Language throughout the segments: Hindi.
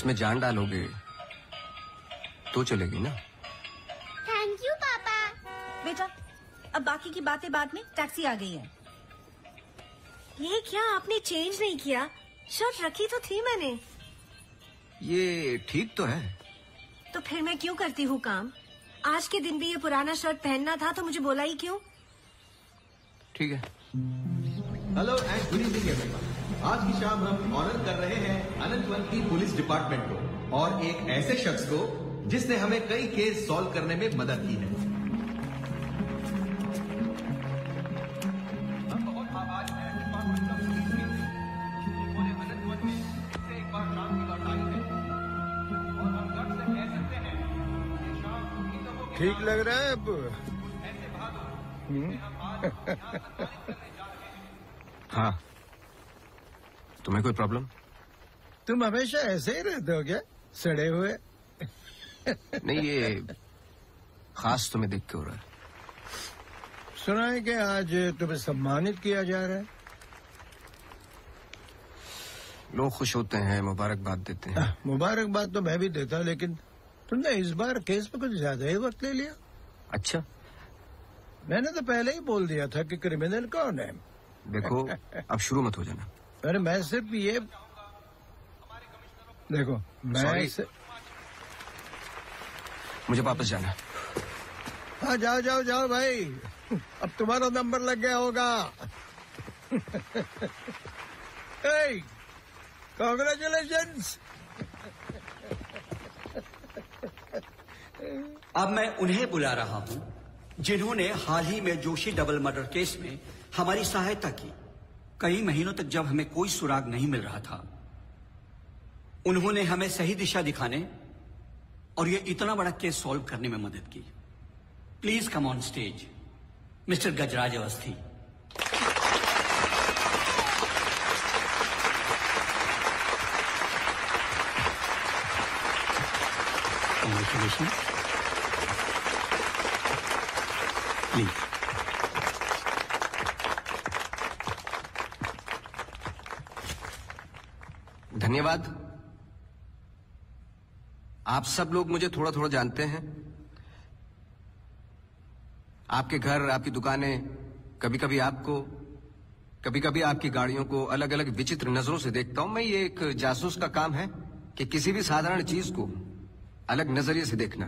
इसमें जान डालोगे तो चलेगी ना। थैंक यू पापा। बेटा अब बाकी की बातें बाद में, टैक्सी आ गई है। ये क्या आपने चेंज नहीं किया? शर्ट रखी तो थी मैंने। ये ठीक तो है। तो फिर मैं क्यों करती हूँ काम? आज के दिन भी ये पुराना शर्ट पहनना था तो मुझे बोला ही क्यों? ठीक है। Hello and good evening everyone. आज की शाम हम ऑनर कर रहे हैं अनंतवन की पुलिस डिपार्टमेंट को और एक ऐसे शख्स को जिसने हमें कई केस सॉल्व करने में मदद की है। हम बहुत आभारी हैं डिपार्टमेंट ऑफ पुलिस के, जिन्होंने अनंतवन में इससे एक बार शाम की लौट आई है और हम गर्व से कह सकते हैं कि शाम उन्हीं लोगों के ठीक लग रहा है अब? ऐसे बहादुर जिन्हें हम आज यहाँ सम्मानित करने जा रहे हैं। हाँ, तुम्हें कोई प्रॉब्लम? तुम हमेशा ऐसे ही रहते हो क्या, सड़े हुए? नहीं, ये खास तुम्हें देख के हो रहा है। सुना है कि आज तुम्हें सम्मानित किया जा रहा है। लोग खुश होते हैं, मुबारकबाद देते हैं। मुबारकबाद तो मैं भी देता, लेकिन तुमने इस बार केस पे कुछ ज्यादा ही वक्त ले लिया। अच्छा, मैंने तो पहले ही बोल दिया था कि क्रिमिनल कौन है। देखो अब शुरू मत हो जाना। अरे मैं सिर्फ ये देखो, मैं मुझे वापस जाना है। हाँ जाओ जाओ जाओ भाई, अब तुम्हारा नंबर लग गया होगा। कांग्रेचुलेशंस। अब मैं उन्हें बुला रहा हूं जिन्होंने हाल ही में जोशी डबल मर्डर केस में हमारी सहायता की। कई महीनों तक जब हमें कोई सुराग नहीं मिल रहा था, उन्होंने हमें सही दिशा दिखाने और ये इतना बड़ा केस सॉल्व करने में मदद की। Please come on stage mister Gajraj Awasthi. Congratulations. Please. धन्यवाद। आप सब लोग मुझे थोड़ा थोड़ा जानते हैं। आपके घर, आपकी दुकानें, कभी कभी आपको, कभी कभी आपकी गाड़ियों को अलग अलग विचित्र नजरों से देखता हूं। मैं ये एक जासूस का काम है कि किसी भी साधारण चीज को अलग नजरिए से देखना।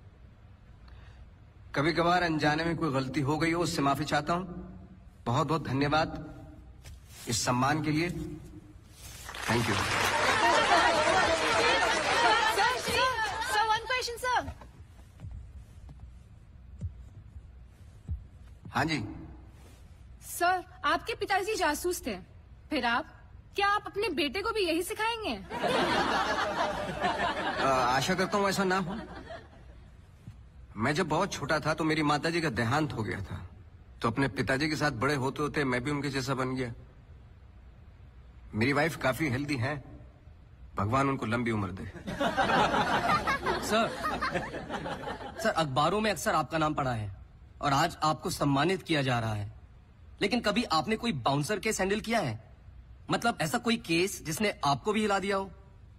कभी कभार अनजाने में कोई गलती हो गई हो, उससे माफी चाहता हूं। बहुत बहुत धन्यवाद इस सम्मान के लिए। Thank you. Sir, one question sir. हाँ जी सर, आपके पिताजी जासूस थे, फिर आप? क्या आप अपने बेटे को भी यही सिखाएंगे? आशा करता हूँ ऐसा ना हो। मैं जब बहुत छोटा था तो मेरी माताजी का देहांत हो गया था, तो अपने पिताजी के साथ बड़े होते होते मैं भी उनके जैसा बन गया। मेरी वाइफ काफी हेल्दी है, भगवान उनको लंबी उम्र दे। सर अखबारों में अक्सर आपका नाम पड़ा है और आज आपको सम्मानित किया जा रहा है, लेकिन कभी आपने कोई बाउंसर केस हैंडल किया है? मतलब ऐसा कोई केस जिसने आपको भी हिला दिया हो?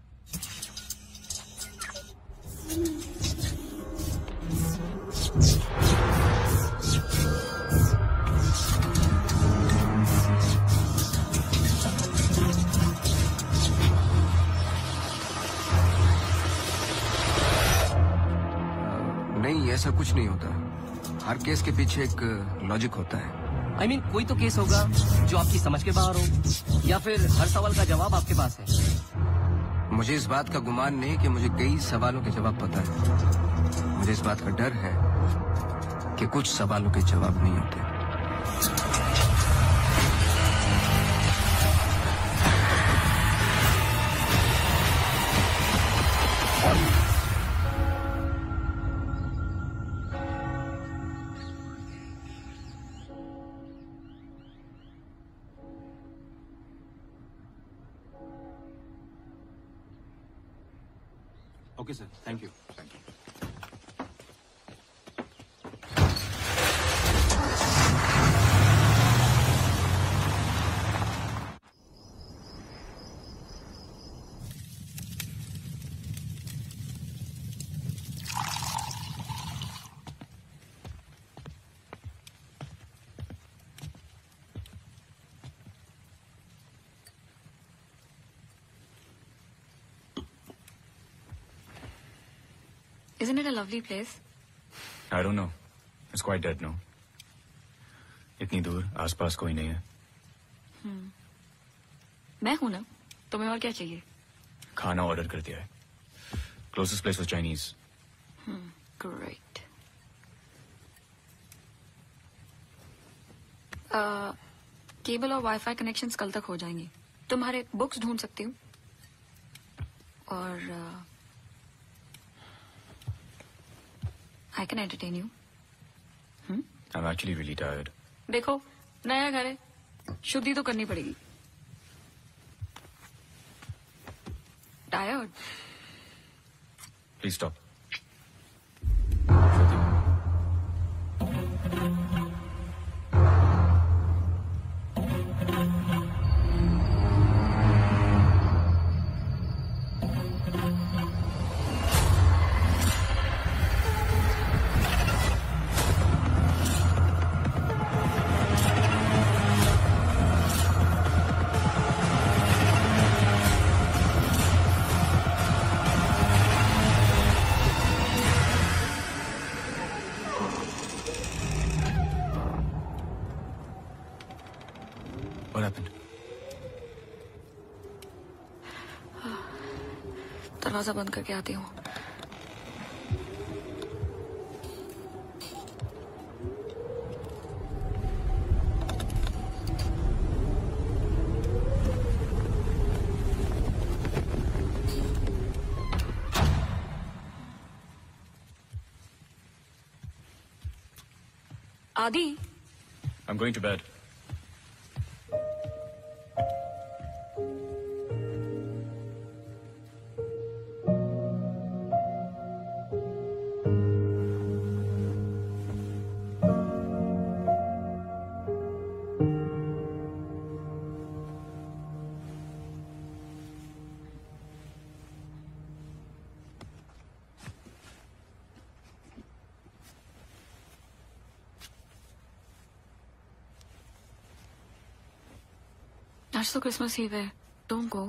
नहीं, ऐसा कुछ नहीं होता। हर केस के पीछे एक लॉजिक होता है। I mean, कोई तो केस होगा जो आपकी समझ के बाहर हो, या फिर हर सवाल का जवाब आपके पास है। मुझे इस बात का गुमान नहीं कि मुझे कई सवालों के जवाब पता है। मुझे इस बात का डर है कि कुछ सवालों के जवाब नहीं होते। Okay sir, thank you. Isn't it a lovely place? I don't know. It's quite dead now. इतनी दूर आसपास कोई नहीं है. मैं हूं ना. तुम्हें और क्या चाहिए? खाना ऑर्डर कर दिया है. Closest place was Chinese. Great. Cable और वाईफाई कनेक्शंस कल तक हो जाएंगे. तुम्हारे बुक्स ढूंढ सकती हूँ. और I can entertain you. I'm actually really tired. देखो नया घर है. शुद्धि तो करनी पड़ेगी. Tired? Please stop. What happened? दरवाजा बंद करके आती हूँ. आदि. I'm going to bed. आज तो क्रिसमस ईव है. Don't go.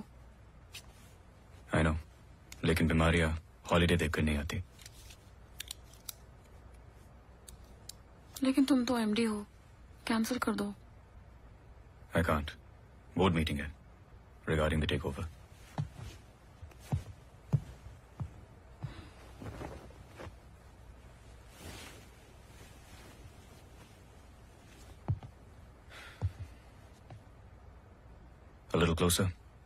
I know. लेकिन बीमारियां हॉलीडे देखकर नहीं आती. लेकिन तुम तो एमडी हो. कैंसिल कर दो. I can't. बोर्ड मीटिंग है regarding the takeover. A little closer.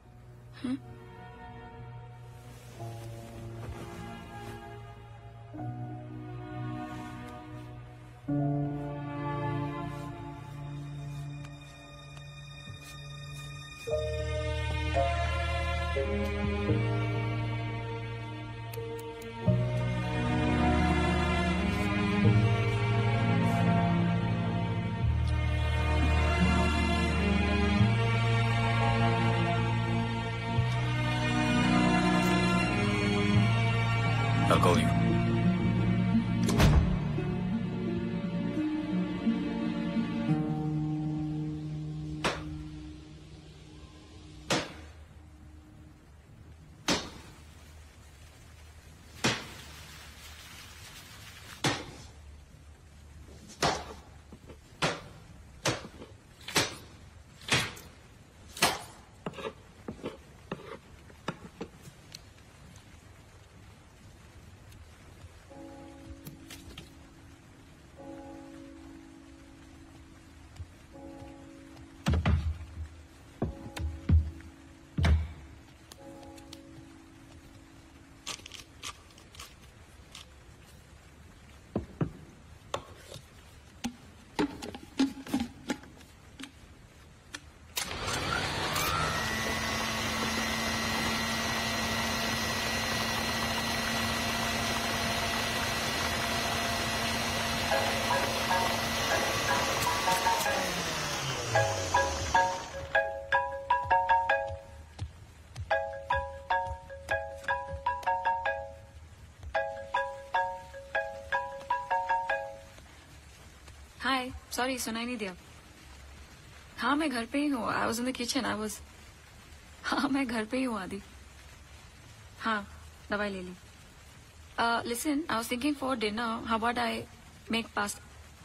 I'll call you. Hi. Sorry सुनाई नहीं दिया. हाँ मैं घर पे ही हूँ. I was in the kitchen. हाँ मैं घर पे ही हूँ आदि. हाँ दवाई ले ली. Listen, I was thinking for dinner, how about I make pasta?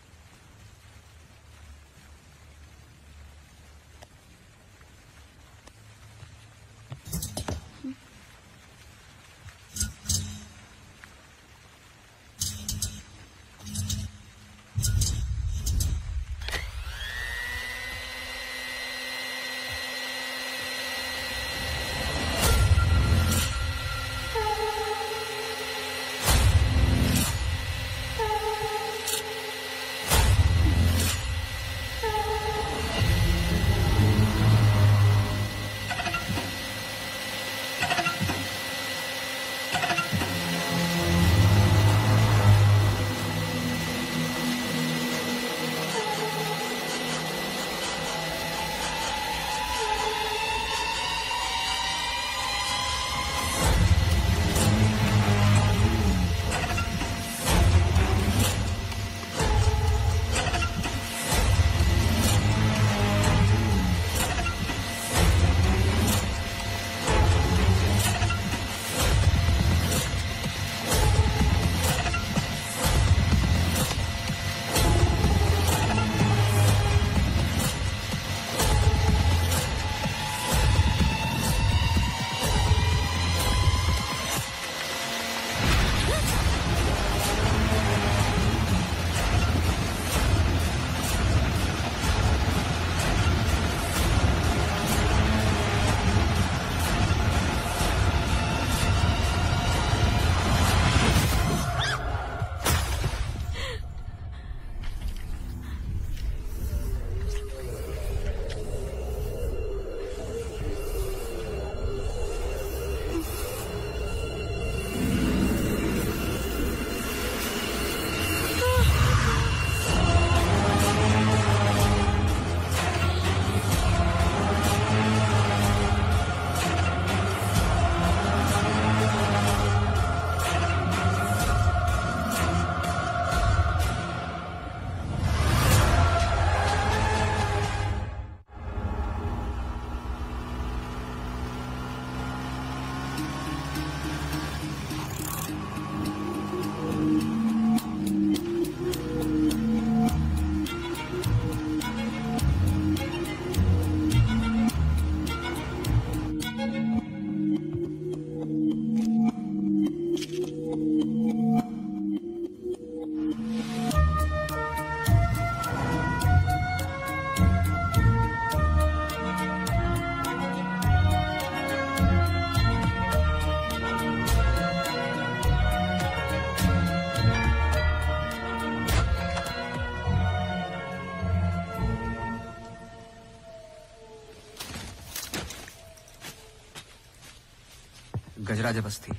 गजराज बस्ती।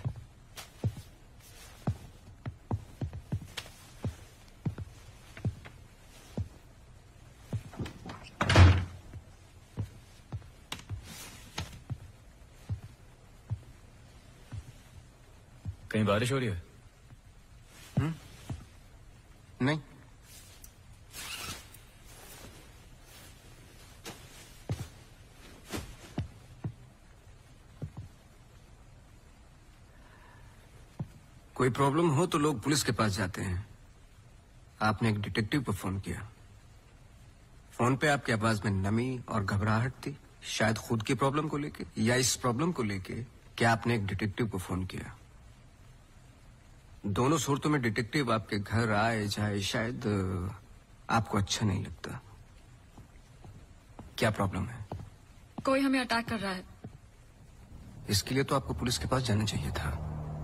कहीं बारिश हो रही है? नहीं। कोई प्रॉब्लम हो तो लोग पुलिस के पास जाते हैं। आपने एक डिटेक्टिव को फोन किया। फोन पे आपकी आवाज में नमी और घबराहट थी, शायद खुद की प्रॉब्लम को लेके या इस प्रॉब्लम को लेके कि आपने एक डिटेक्टिव को फोन किया। दोनों सूरतों में डिटेक्टिव आपके घर आए जाए शायद आपको अच्छा नहीं लगता। क्या प्रॉब्लम है? कोई हमें अटैक कर रहा है। इसके लिए तो आपको पुलिस के पास जाना चाहिए था।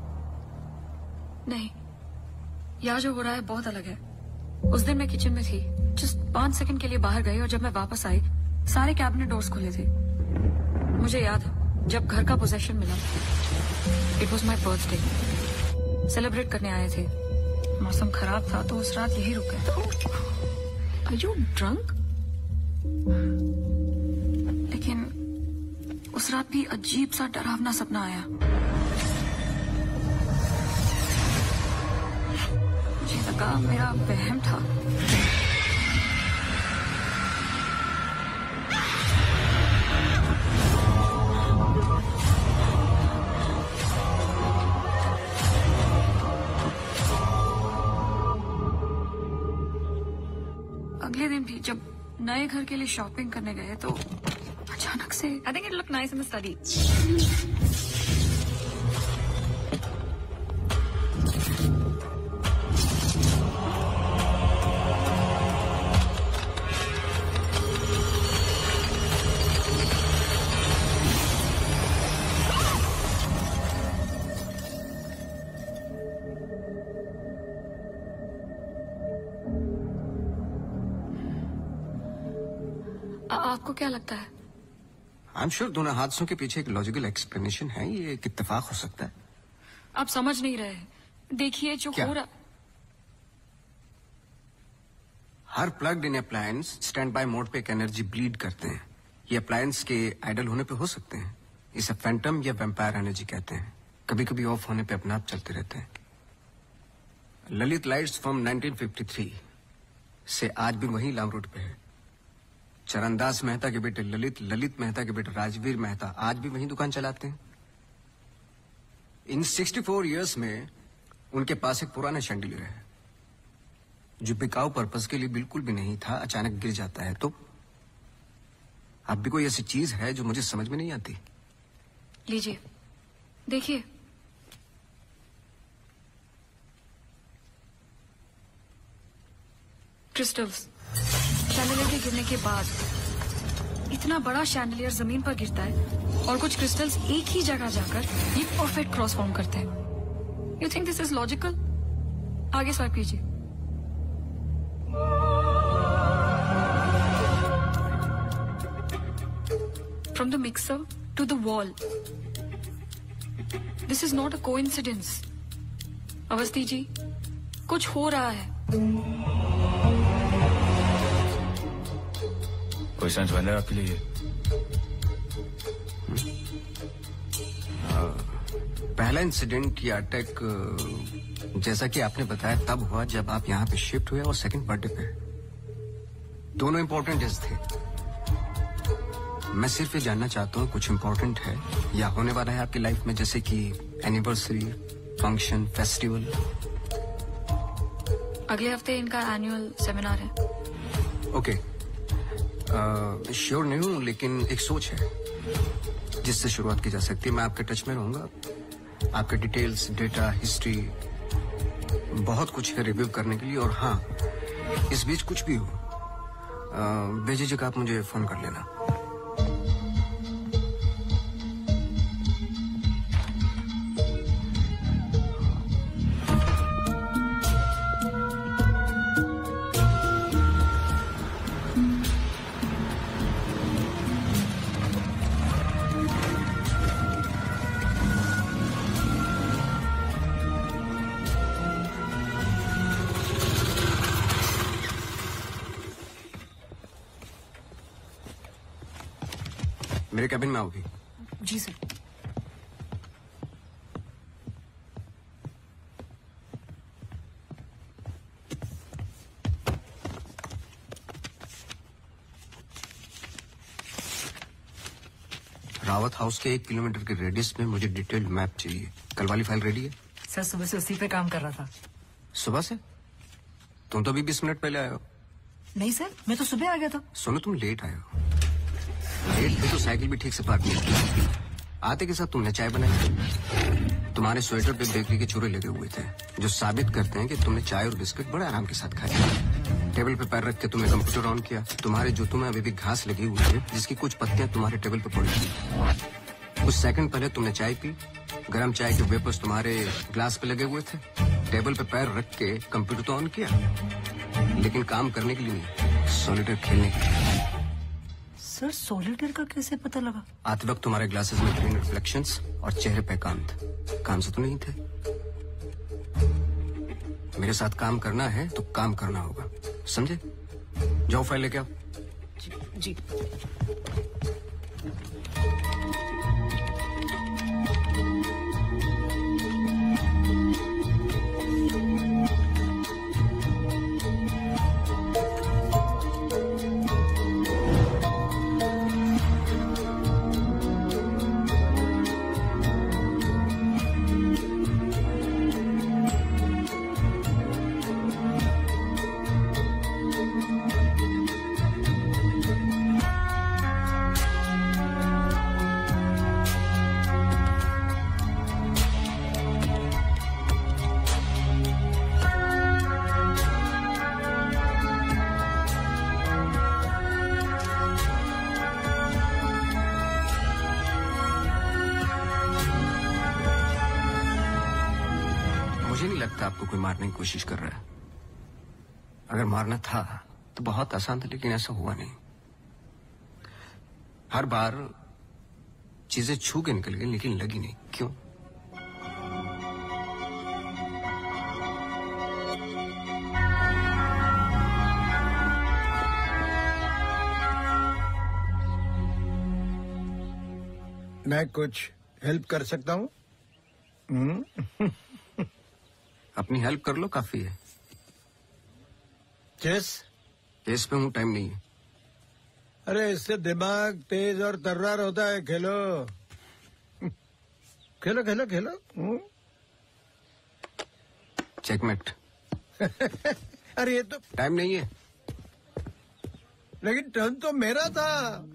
नहीं, यहाँ जो हो रहा है बहुत अलग है। उस दिन मैं किचन में थी, जस्ट 5 सेकंड के लिए बाहर गई और जब मैं वापस आई सारे कैबिनेट डोर्स खुले थे। मुझे याद है जब घर का पोजेशन मिला, it was my birthday, celebrate करने आए थे। मौसम खराब था तो उस रात यही रुक गए। Are you drunk? लेकिन उस रात भी अजीब सा डरावना सपना आया। मुझे लगा मेरा वहम था। जब नए घर के लिए शॉपिंग करने गए तो अचानक से I think it look nice in the study. आपको क्या लगता है? आई एम श्योर दोनों हादसों के पीछे एक लॉजिकल एक्सप्लेनेशन है। ये एक इत्तेफाक हो सकता है। आप समझ नहीं रहे। देखिए जो हो रहा, हर plugged in appliance stand by mode पे एक एनर्जी ब्लीड करते हैं। ये अप्लायंस के आइडल होने पे हो सकते हैं। इसे फैंटम या वैम्पायर एनर्जी कहते हैं। कभी कभी ऑफ होने पे अपने आप चलते रहते हैं। ललित लाइट्स फ्रॉम 1953 से आज भी वही लाम रोड पे है। चरणदास मेहता के बेटे ललित, ललित मेहता के बेटे राजवीर मेहता आज भी वही दुकान चलाते हैं। इन 64 इयर्स में उनके पास एक पुराना शैंडिलियर है जो बिकाऊ पर्पस के लिए बिल्कुल भी नहीं था, अचानक गिर जाता है। तो अब भी कोई ऐसी चीज है जो मुझे समझ में नहीं आती। लीजिए देखिए, क्रिस्टल्स। शैंडलियर के गिरने के बाद इतना बड़ा शैंडलियर जमीन पर गिरता है और कुछ क्रिस्टल्स एक ही जगह जाकर ये परफेक्ट क्रॉस फॉर्म करते हैं। You think this is logical? आगे स्वाइप कीजिए। From the mixer to the wall, this is not a coincidence. Awasthi ji, कुछ हो रहा है। कोई सेंस बन रहा है आपके लिए? पहला इंसिडेंट या अटैक जैसा कि आपने बताया तब हुआ जब आप यहाँ पे शिफ्ट हुए, और सेकंड बर्थडे पे। दोनों इंपॉर्टेंट डेज थे। मैं सिर्फ ये जानना चाहता हूँ कुछ इंपॉर्टेंट है या होने वाला है आपकी लाइफ में, जैसे कि एनिवर्सरी, फंक्शन, फेस्टिवल। अगले हफ्ते इनका एनुअल सेमिनार है। ओके, श्योर नहीं हूँ, लेकिन एक सोच है जिससे शुरुआत की जा सकती है। मैं आपके टच में रहूंगा। आपके डिटेल्स, डेटा, हिस्ट्री, बहुत कुछ है रिव्यू करने के लिए। और हाँ, इस बीच कुछ भी हो, बेझिझक आप मुझे फोन कर लेना। मेरे कैबिन में आओगी? जी सर। रावत हाउस के 1 किलोमीटर के रेडियस में मुझे डिटेल्ड मैप चाहिए। कल वाली फाइल रेडी है? सर सुबह से उसी पे काम कर रहा था। सुबह से? तुम तो अभी 20 मिनट पहले आए हो। नहीं सर, मैं तो सुबह आ गया था। सुनो, तुम लेट आए हो। लेट थे तो साइकिल भी ठीक से पार्क नहीं की। आते के साथ तुमने चाय बनाई। तुम्हारे स्वेटर पे बेकरी के चूरे लगे हुए थे जो साबित करते हैं कि तुमने चाय और बिस्किट बड़े आराम के साथ खाए। टेबल पे पैर रख के तुमने कंप्यूटर ऑन किया। तुम्हारे जूतों में अभी भी घास लगी हुई है जिसकी कुछ पत्तियां तुम्हारे टेबल पे पड़ी थी। कुछ सेकंड पहले तुमने चाय पी। गर्म चाय के वेपर्स तुम्हारे ग्लास पे लगे हुए थे। टेबल पे पैर रख के कंप्यूटर तो ऑन किया, लेकिन काम करने के लिए नहीं, सॉलिटेयर खेलने के लिए। सर सॉलिटेयर का कैसे पता लगा? आते वक्त तुम्हारे ग्लासेस में ग्रीन रिफ्लेक्शंस और चेहरे पे एकांत। काम से तो नहीं थे। मेरे साथ काम करना है तो काम करना होगा, समझे? जाओ फाइल लेके आओ। जी। लगता आपको कोई मारने की कोशिश कर रहा है। अगर मारना था तो बहुत आसान था, लेकिन ऐसा हुआ नहीं। हर बार चीजें छू के निकल गई, लेकिन लगी नहीं। क्यों? मैं कुछ हेल्प कर सकता हूँ? अपनी हेल्प कर लो, काफी है। चेस? केस पे हूँ, टाइम नहीं है। अरे इससे दिमाग तेज और तर्रार होता है। खेलो खेलो खेलो खेलो। चेकमेट। अरे ये तो टाइम नहीं है। लेकिन टर्न तो मेरा था।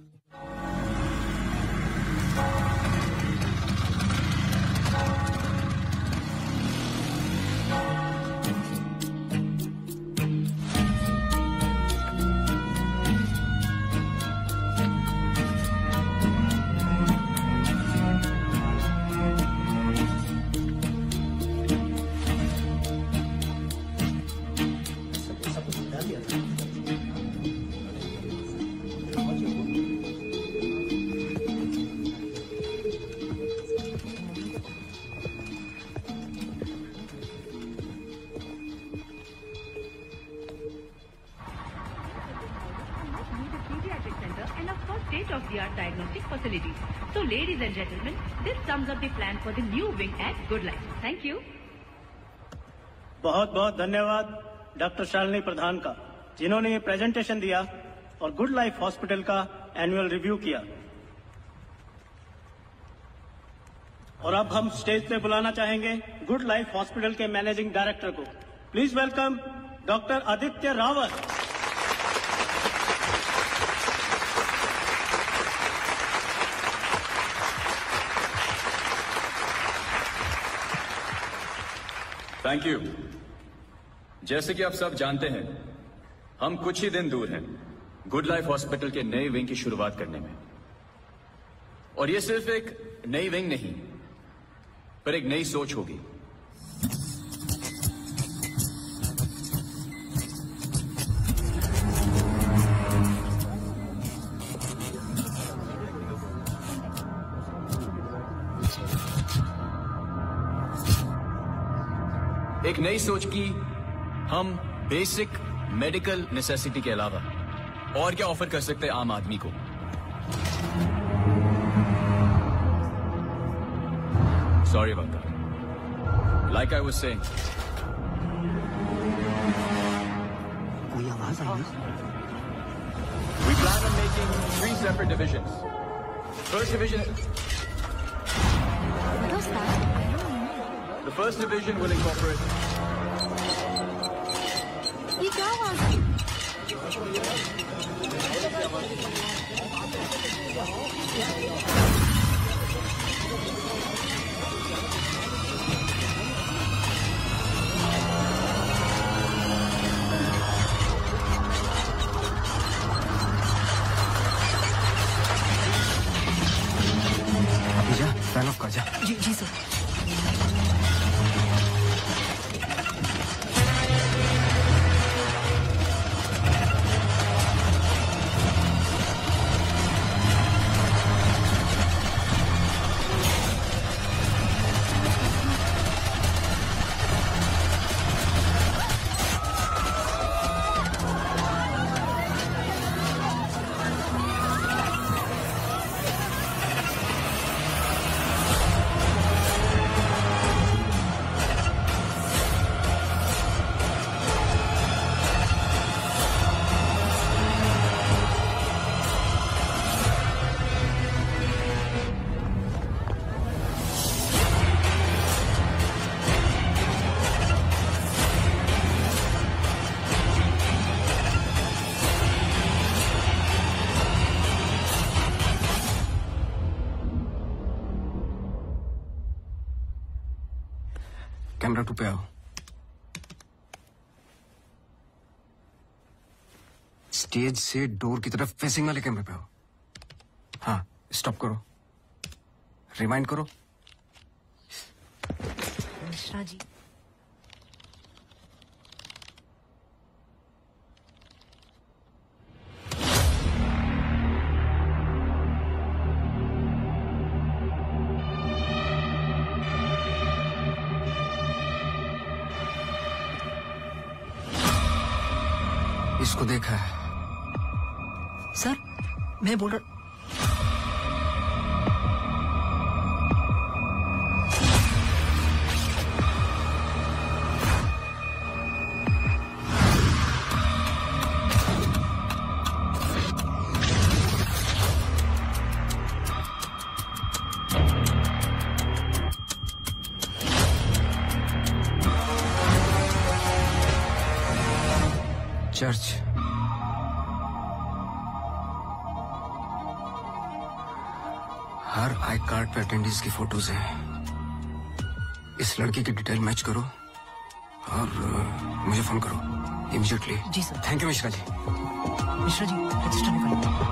state-of-the-art diagnostic facilities. So, ladies and gentlemen, this sums up the plan for the new wing at Good Life. Thank you. बहुत बहुत धन्यवाद डॉक्टर शालिनी प्रधान का, जिन्होंने ये प्रेजेंटेशन दिया और गुड लाइफ हॉस्पिटल का एनुअल रिव्यू किया। और अब हम स्टेज पे बुलाना चाहेंगे गुड लाइफ हॉस्पिटल के मैनेजिंग डायरेक्टर को। Please welcome doctor Aditya Rawat. Thank you. जैसे कि आप सब जानते हैं, हम कुछ ही दिन दूर हैं गुड लाइफ हॉस्पिटल के नए विंग की शुरुआत करने में। और ये सिर्फ एक नई विंग नहीं, पर एक नई सोच होगी। एक नई सोच की हम बेसिक मेडिकल नेसेसिटी के अलावा और क्या ऑफर कर सकते हैं आम आदमी को। Sorry about that. Like I was saying, कोई आवाज आई है? We plan on making 3 separate divisions. First division. What was that? The first division will incorporate. ये क्या आवाज है? अभी जा, फैन ऑफ कर जा। जी जी सर। कैमरा 2 पे आओ। स्टेज से डोर की तरफ फेसिंग वाले कैमरे पे आओ। हाँ, स्टॉप करो, रिवाइंड करो। मिश्रा जी, इसको देखा है। सर मैं बोल रहा चर्च। हर आई कार्ड पे अटेंडेंस की फोटोज हैं। इस लड़की की डिटेल मैच करो और मुझे फोन करो इमीडिएटली। जी sir. Thank you Mishra ji. Mishra ji register निकालिए।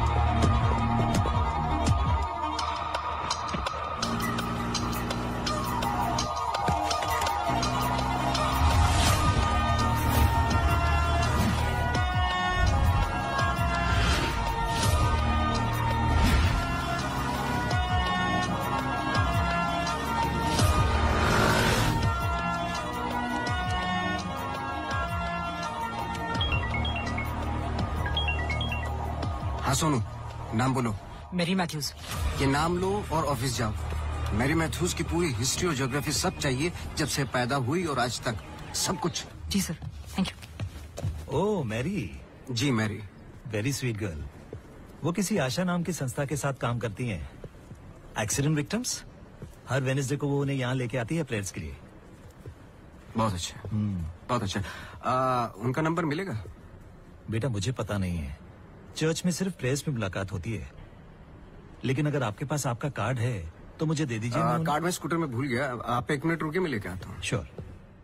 हाँ सोनू, नाम बोलो। Mary Matthews. ये नाम लो और ऑफिस जाओ। मैरी मैथ्यूज की पूरी हिस्ट्री और ज्योग्राफी सब चाहिए, जब से पैदा हुई और आज तक सब कुछ। जी sir, thank you. Oh Mary. जी मैरी। Very sweet girl. वो किसी आशा नाम की संस्था के साथ काम करती हैं। Accident victims. हर वेडनेसडे को वो उन्हें यहाँ लेके आती है प्रेयर्स के लिए। बहुत अच्छा। बहुत अच्छा। उनका नंबर मिलेगा? बेटा मुझे पता नहीं है, चर्च में सिर्फ प्रेयर्स में मुलाकात होती है। लेकिन अगर आपके पास आपका कार्ड है तो मुझे दे दीजिए। कार्ड मैं स्कूटर में भूल गया, आप 1 मिनट रुके, मैं लेके आता हूँ। श्योर।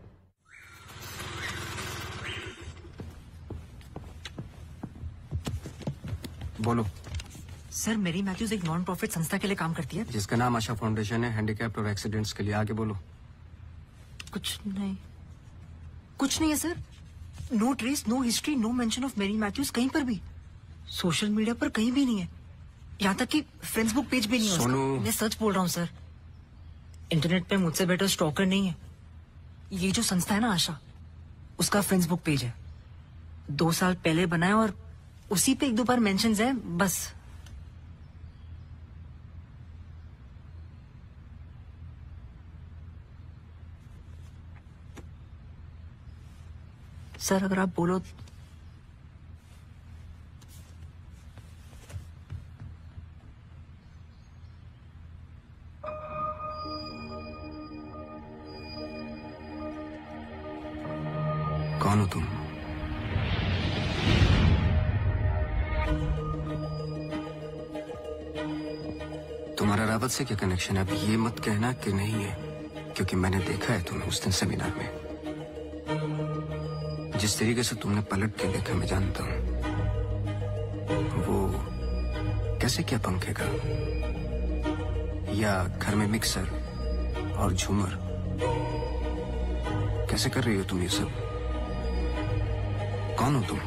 बोलो। सर मैरी मैथ्यूज एक नॉन प्रॉफिट संस्था के लिए काम करती है जिसका नाम आशा फाउंडेशन है, हैंडीकैप्ड और एक्सीडेंट्स के लिए। आगे बोलो। कुछ नहीं है sir. No trace, no history, no mention of Mary Matthews कहीं पर भी। सोशल मीडिया पर कहीं भी नहीं है, यहाँ तक कि फेसबुक पेज भी नहीं है उसका। मैं सच बोल रहा हूँ सर। इंटरनेट पे मुझसे बेटर स्टॉकर नहीं है। ये जो संस्था है ना आशा, उसका फेसबुक पेज है, 2 साल पहले बनाया और उसी पे 1-2 बार मेंशंस है बस। सर अगर आप बोलो। कौन हो तुम? तुम्हारा रावत से क्या कनेक्शन है? अब ये मत कहना कि नहीं है, क्योंकि मैंने देखा है तुम्हें उस दिन सेमिनार में। जिस तरीके से तुमने पलट के देखा मैं जानता हूं। वो कैसे किया पंखे का, या घर में मिक्सर और झूमर, कैसे कर रही हो तुम ये सब? कौन हो तुम?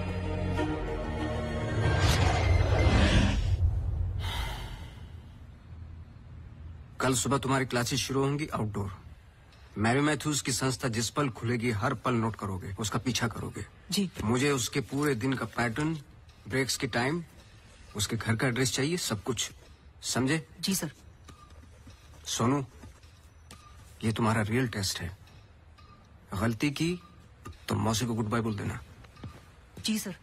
कल सुबह तुम्हारी क्लासेस शुरू होंगी आउटडोर। मैरी मैथ्यूज की संस्था जिस पल खुलेगी हर पल नोट करोगे, उसका पीछा करोगे। जी। मुझे उसके पूरे दिन का पैटर्न, ब्रेक्स की टाइम, उसके घर का एड्रेस चाहिए, सब कुछ। समझे? जी सर। सोनू, ये तुम्हारा रियल टेस्ट है। गलती की तो मौसी को गुड बाय बोल देना। जी sir.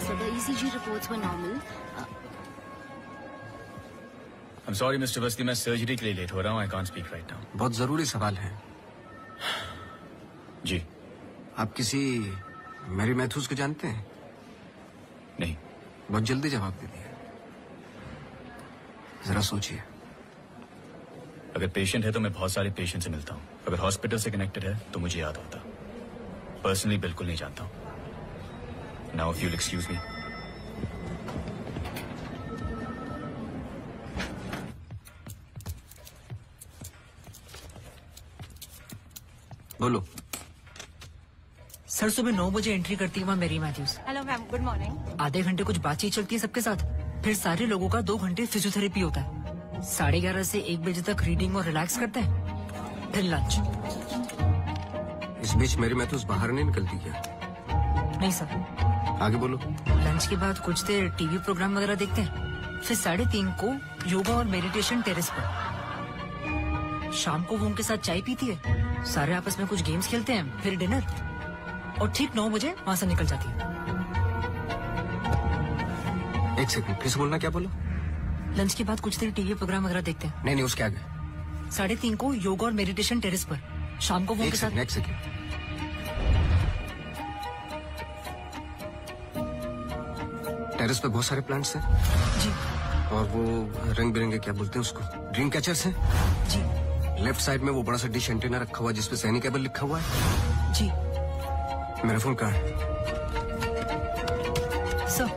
sir. The ECG reports were normal. I'm sorry, Mr. Basti, मैं सर्जरी के लिए लेट हो रहा हूँ. I can't speak right now. बहुत जरूरी सवाल है. जी. आप किसी मैरी मैथ्यूज को जानते हैं? नहीं. बहुत जल्दी जवाब दे दिया. जरा सोचिए. अगर पेशेंट है तो मैं बहुत सारे पेशेंट से मिलता हूँ. अगर हॉस्पिटल से कनेक्टेड है तो मुझे याद होता. पर्सनली बिल्कुल नहीं जानता हूँ. Now if you'll excuse me. बोलो. सर सुबह 9 बजे एंट्री करती है वहाँ Mary Matthews. Hello ma'am, good morning. आधे घंटे कुछ बातचीत चलती है सबके साथ, फिर सारे लोगों का 2 घंटे फिजियोथेरेपी होता है. 11:30 से 1 बजे तक रीडिंग और रिलैक्स करते हैं, फिर लंच. इस बीच मेरी मैथ्यूज बाहर नहीं निकलती क्या? नहीं सर. आगे बोलो. लंच के बाद कुछ देर टीवी प्रोग्राम वगैरह देखते हैं, फिर 3:30 को योगा और मेडिटेशन टेरेस पर. शाम को वो उनके साथ चाय पीती है, सारे आपस में कुछ गेम्स खेलते हैं, फिर डिनर, और ठीक 9 बजे वहाँ से निकल जाती है. 1 सेकंड, फिर से बोलना. क्या बोलो? लंच के बाद कुछ देर टीवी प्रोग्राम वगैरह देखते हैं. नहीं, उसके आगे. 3:30 को योगा और मेडिटेशन टेरेस पर. शाम को वो उनके साथ. 1 सेकंड. टेरेस पे बहुत सारे प्लांट्स हैं. जी. और वो रंग बिरंगे क्या बोलते हैं उसको, ड्रीम कैचर्स हैं. जी. लेफ्ट साइड में वो बड़ा सा डिश एंटीना रखा हुआ है जिसपे सैनिक केबल लिखा हुआ है. जी. मेरा फोन कहाँ है? सर.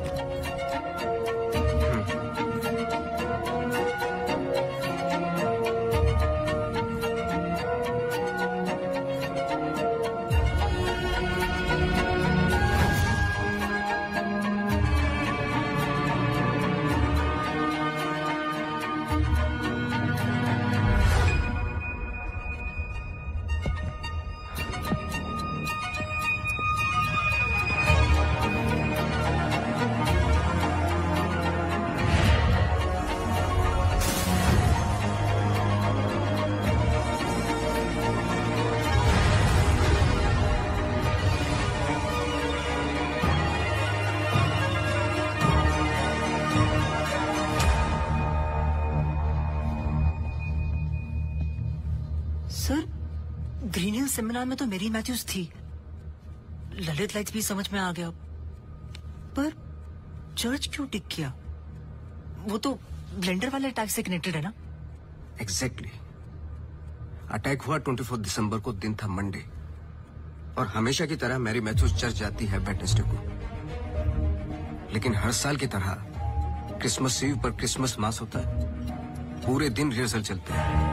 सेमिनार में तो मेरी मैथ्यूज थी. ललित लाइट्स भी समझ में आ गया, पर चर्च क्यों टिक किया? वो तो ब्लेंडर वाले अटैक से कनेक्टेड है ना? एग्जैक्टली. अटैक हुआ 24 दिसंबर को, दिन था मंडे, और हमेशा की तरह मैरी मैथ्यूज चर्च जाती है वेडनेसडे को. लेकिन हर साल की तरह क्रिसमस ईव पर क्रिसमस मास होता है. पूरे दिन रिहर्सल चलते हैं.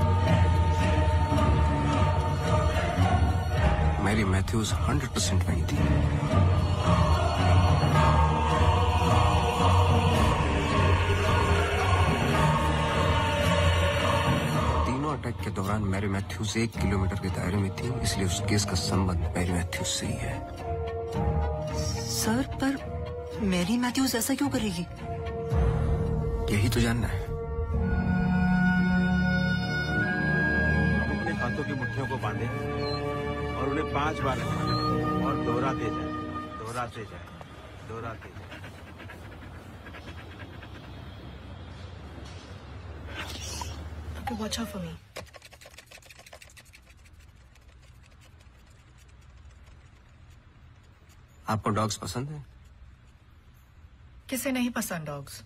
मैरी मैथ्यूज 100% वही थी. तीनों अटैक के दौरान मैरी मैथ्यूज 1 किलोमीटर के दायरे में थी, इसलिए उस केस का संबंध मैरी मैथ्यूज से ही है. सर, पर मैरी मैथ्यूज ऐसा क्यों करेगी? यही तो जानना है. अपने हाथों की मुट्ठियों को बांधे और उन्हें 5 बार और दोहराते जाए, दोहराते जाए, दोहराते जाए. Okay, watch out for me. आपको डॉग्स पसंद है? किसे नहीं पसंद dogs?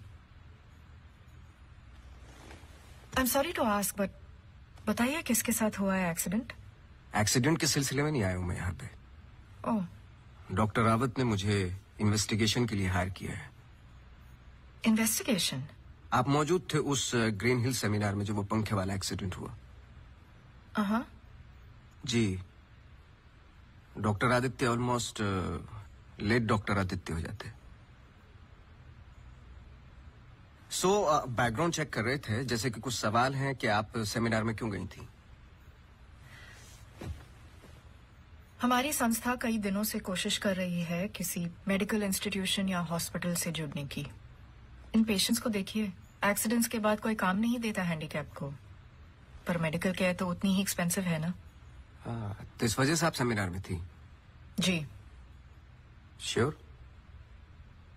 I am sorry to ask, but बताइए किसके साथ हुआ है एक्सीडेंट? एक्सीडेंट के सिलसिले में नहीं आया हूं मैं यहाँ पे. ओह. डॉक्टर रावत ने मुझे इन्वेस्टिगेशन के लिए हायर किया है. इन्वेस्टिगेशन? आप मौजूद थे उस ग्रीन हिल सेमिनार में जो वो पंखे वाला एक्सीडेंट हुआ? जी. Doctor Aditya almost late doctor Aditya हो जाते. बैकग्राउंड चेक कर रहे थे, जैसे कि कुछ सवाल हैं कि आप सेमिनार में क्यों गई थी? हमारी संस्था कई दिनों से कोशिश कर रही है किसी मेडिकल इंस्टीट्यूशन या हॉस्पिटल से जुड़ने की. इन पेशेंट्स को देखिए, एक्सीडेंट्स के बाद कोई काम नहीं देता हैंडीकैप को, पर मेडिकल केयर तो उतनी ही एक्सपेंसिव है ना. तो इस वजह से आप सेमिनार में थी? जी. श्योर?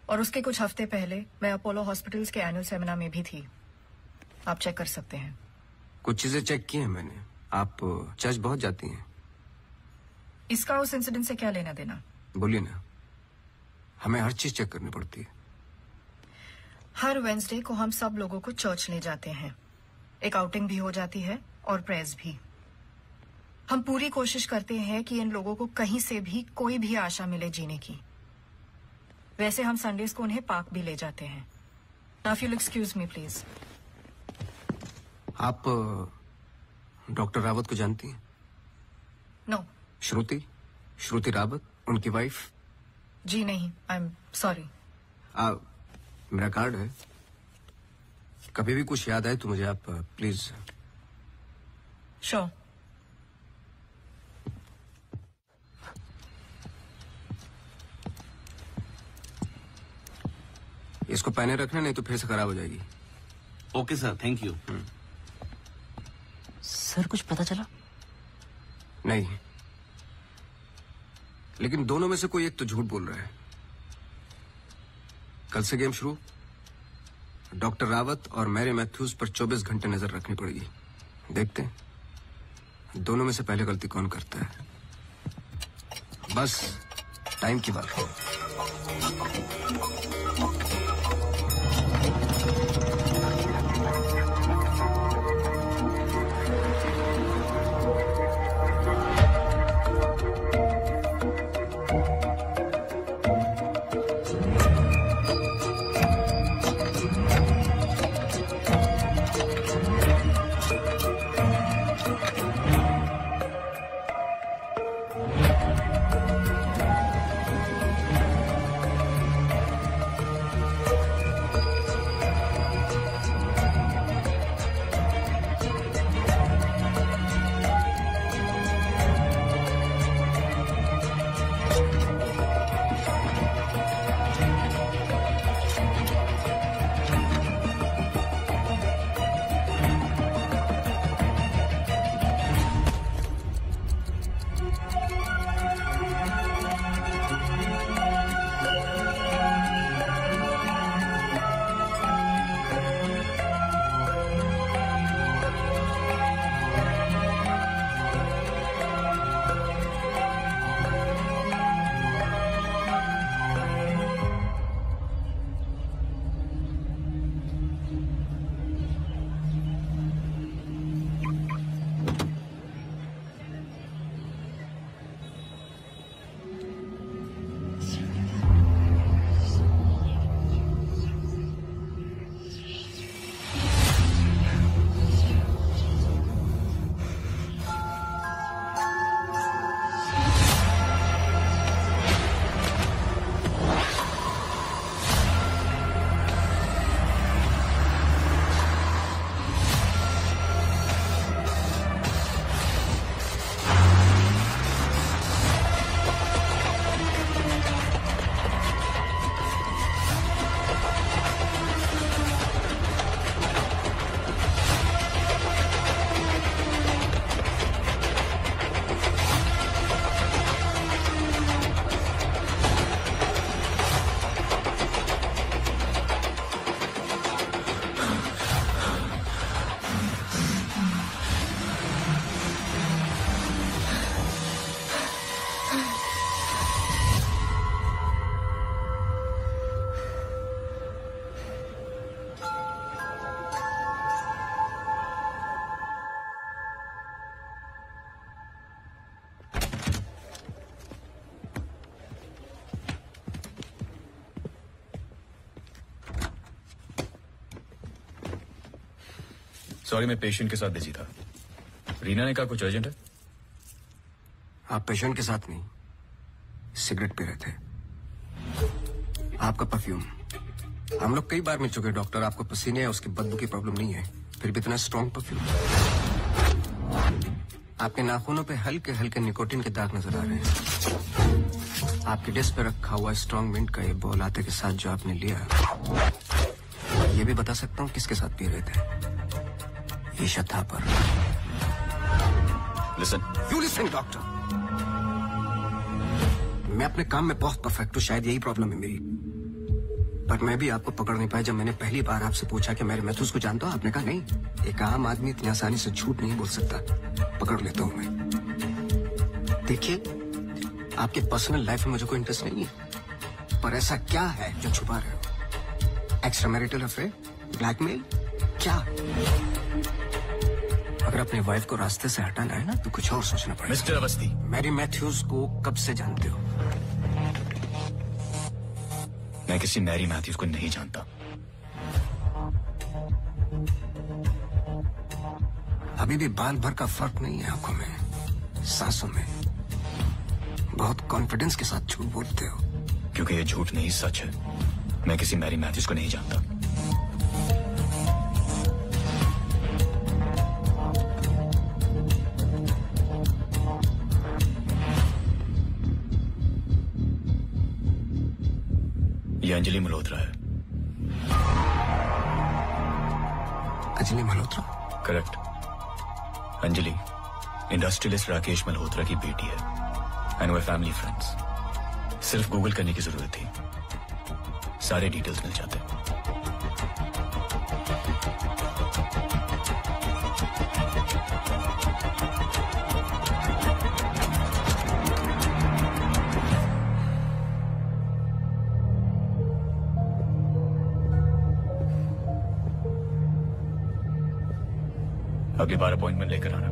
और उसके कुछ हफ्ते पहले मैं अपोलो हॉस्पिटल्स के एनुअल सेमिनार में भी थी। आप चेक कर सकते हैं। कुछ चीजें चेक की हैं मैंने। आप चर्च बहुत जाती हैं। इसका उस इंसिडेंट से क्या लेना देना? बोलिए ना। हमें हर चीज चेक करनी पड़ती है। हर वेंसडे को हम सब लोगों को चर्च ले जाते हैं। एक आउटिंग भी हो जाती है और प्रेयर्स भी। हम पूरी कोशिश करते हैं कि इन लोगों को कहीं से भी कोई भी आशा मिले जीने की। वैसे हम संडेज को उन्हें पार्क भी ले जाते हैं। Now if you excuse me please. आप डॉक्टर रावत को जानती हैं? नो। श्रुति रावत, उनकी वाइफ? जी नहीं, आई एम सॉरी। मेरा कार्ड है, कभी भी कुछ याद आए तो मुझे आप प्लीज। श्योर। इसको पहने रखना, नहीं तो फिर से खराब हो जाएगी। Okay sir, thank you. Sir कुछ पता चला? नहीं, लेकिन दोनों में से कोई एक तो झूठ बोल रहा है। कल से गेम शुरू। डॉक्टर रावत और मैरी मैथ्यूज पर 24 घंटे नजर रखनी पड़ेगी। देखते हैं दोनों में से पहले गलती कौन करता है। बस टाइम की बात है। सॉरी, मैं पेशेंट के साथ बिजी था। रीना ने कहा कुछ अर्जेंट है। आप पेशेंट के साथ नहीं, सिगरेट पी रहे थे। आपका परफ्यूम हम लोग कई बार मिल चुके डॉक्टर। आपको पसीने या उसकी बदबू की प्रॉब्लम नहीं है, फिर भी इतना स्ट्रॉन्ग परफ्यूम। आपके नाखूनों पे हल्के हल्के निकोटिन के दाग नजर आ रहे हैं। आपके डेस्क पे रखा हुआ स्ट्रॉन्ग मिंट का ये बॉल आते के साथ जो आपने लिया, ये भी बता सकता हूँ किसके साथ पी रहे थे। ये शथा पर। लिसन। You listen doctor. मैं अपने काम में बहुत परफेक्ट हूँ, शायद यही प्रॉब्लम है मेरी। पर मैं भी आपको पकड़ नहीं पाया जब मैंने पहली बार आपसे पूछा कि मैरी मैथ्यूज को जानता हूँ। आपने कहा नहीं। एक आम आदमी इतनी आसानी से झूठ नहीं बोल सकता। पकड़ लेता हूँ मैं। देखिए, आपके पर्सनल लाइफ में मुझे कोई इंटरेस्ट नहीं है, पर ऐसा क्या है जो छुपा रहे हो? एक्स्ट्रा मैरिटल अफेयर, ब्लैकमेल, क्या? अगर अपनी वाइफ को रास्ते से हटाना है ना तो कुछ और सोचना पड़ेगा। मिस्टर अवस्थी, मैरी मैथ्यूज को कब से जानते हो? मैं किसी मैरी मैथ्यूज को नहीं जानता। अभी भी बाल भर का फर्क नहीं है आंखों में, सांसों में। बहुत कॉन्फिडेंस के साथ झूठ बोलते हो। क्योंकि ये झूठ नहीं सच है। मैं किसी मैरी मैथ्यूज को नहीं जानता। ये अंजलि मल्होत्रा है। अंजलि मल्होत्रा? करेक्ट। अंजलि इंडस्ट्रियलिस्ट राकेश मल्होत्रा की बेटी है एंड वे फैमिली फ्रेंड्स। सिर्फ गूगल करने की जरूरत थी, सारे डिटेल्स मिल जाते। अगली बार अपॉइंटमेंट लेकर आना।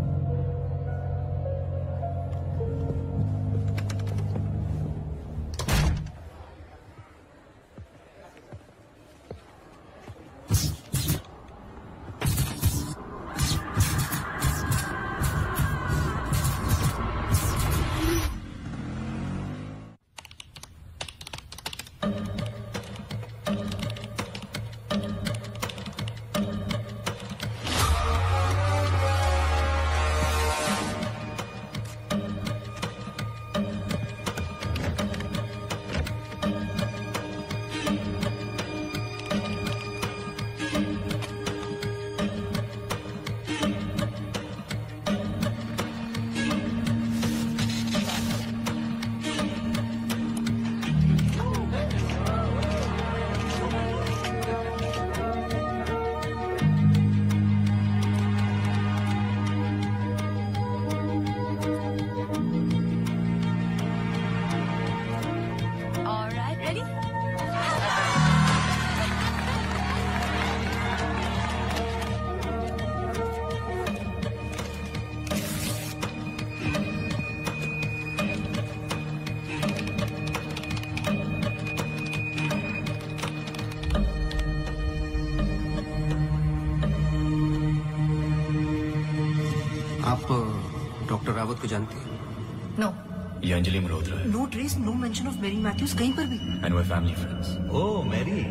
डॉक्टर रावत को जानती है? नो। ये अंजलि मल्होत्रा है। No trace, no mention of Mary Matthews कहीं पर भी। And they family friends. Oh Mary.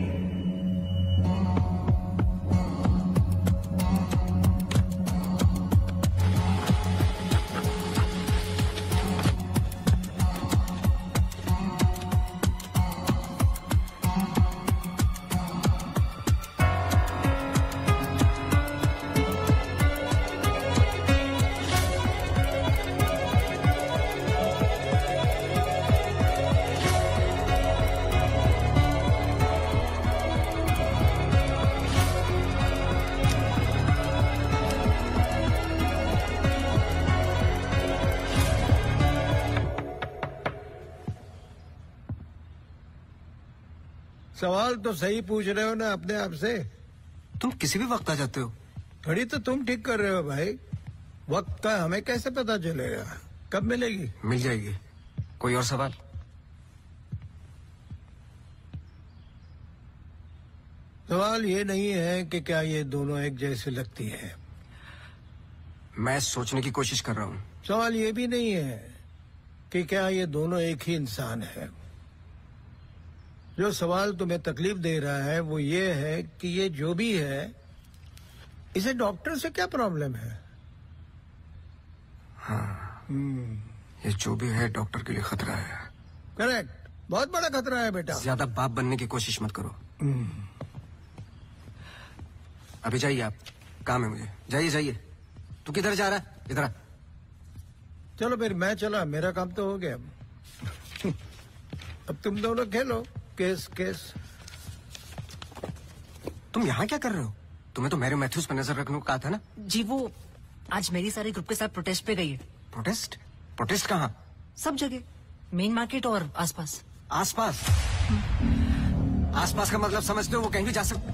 सवाल तो सही पूछ रहे हो ना अपने आप से। तुम किसी भी वक्त आ जाते हो। घड़ी तो तुम ठीक कर रहे हो भाई, वक्त का हमें कैसे पता चलेगा? कब मिलेगी? मिल जाएगी। कोई और सवाल? सवाल ये नहीं है कि क्या ये दोनों एक जैसी लगती है। मैं सोचने की कोशिश कर रहा हूँ। सवाल ये भी नहीं है कि क्या ये दोनों एक ही इंसान है। जो सवाल तुम्हें तकलीफ दे रहा है वो ये है कि ये जो भी है इसे डॉक्टर से क्या प्रॉब्लम है? हाँ, ये जो भी है डॉक्टर के लिए खतरा है। करेक्ट, बहुत बड़ा खतरा है बेटा। ज्यादा बाप बनने की कोशिश मत करो। अभी जाइए, आप काम है मुझे। जाइए जाइए। तू किधर जा रहा है? इधर आ। चलो फिर मैं चला, मेरा काम तो हो गया। अब तुम दोनों खेलो केस केस। तुम यहाँ क्या कर रहे हो? तुम्हें तो मैरी मैथ्यूज पर नजर रखने को कहा था ना? जी वो आज मेरी सारे ग्रुप के साथ प्रोटेस्ट पे गई है। प्रोटेस्ट? प्रोटेस्ट कहाँ? सब जगह, मेन मार्केट और आसपास। आसपास? आसपास का मतलब समझते हो? वो कहीं भी जा सकते।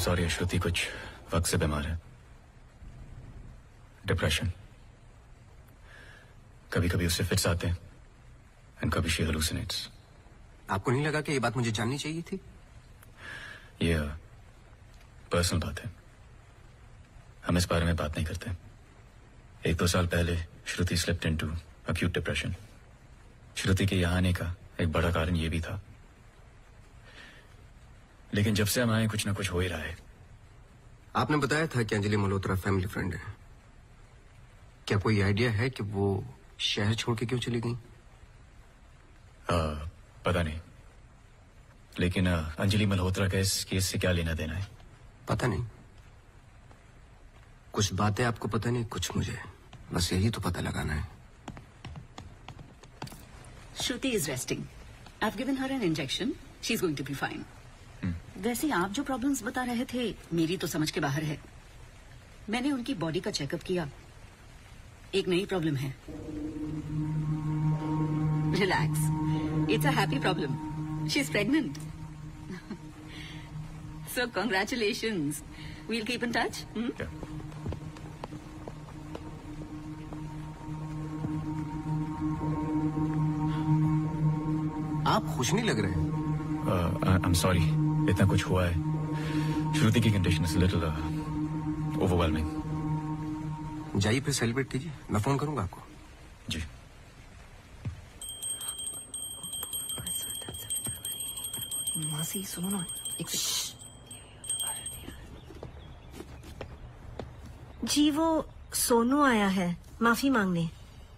सॉरी, श्रुति कुछ वक्त से बीमार है, डिप्रेशन। कभी कभी उससे फिट्स आते हैं एंड कभी शी हेलुसिनेट्स। आपको नहीं लगा कि ये बात मुझे जाननी चाहिए थी? ये पर्सनल बात है, हम इस बारे में बात नहीं करते। 1-2 साल पहले Shruti slipped into acute depression. Shruti के यहाँ आने का एक बड़ा कारण ये भी था, लेकिन जब से हम आए कुछ ना कुछ हो ही रहा है। आपने बताया था कि अंजलि मल्होत्रा फैमिली फ्रेंड है। क्या कोई आइडिया है कि वो शहर छोड़ के क्यों चली गई? पता नहीं, लेकिन अंजलि मल्होत्रा का इस केस से क्या लेना देना है? पता नहीं। कुछ बातें आपको पता नहीं, कुछ मुझे। बस यही तो पता लगाना है। Shruti is resting. I've given her an injection. She's going to be fine. वैसे आप जो प्रॉब्लम्स बता रहे थे मेरी तो समझ के बाहर है। मैंने उनकी बॉडी का चेकअप किया, एक नई प्रॉब्लम है। Relax, it's a happy problem. She is pregnant. So congratulations. We'll keep in touch. आप खुश नहीं लग रहे। I'm sorry, इतना कुछ हुआ है। श्रुति की कंडीशन इज लिटिल ओवरवेलमिंग। जाइए फिर सेलिब्रेट कीजिए, मैं फोन करूंगा आपको। जी। मासी सुनो ना, एक जी वो सोनू आया है माफी मांगने।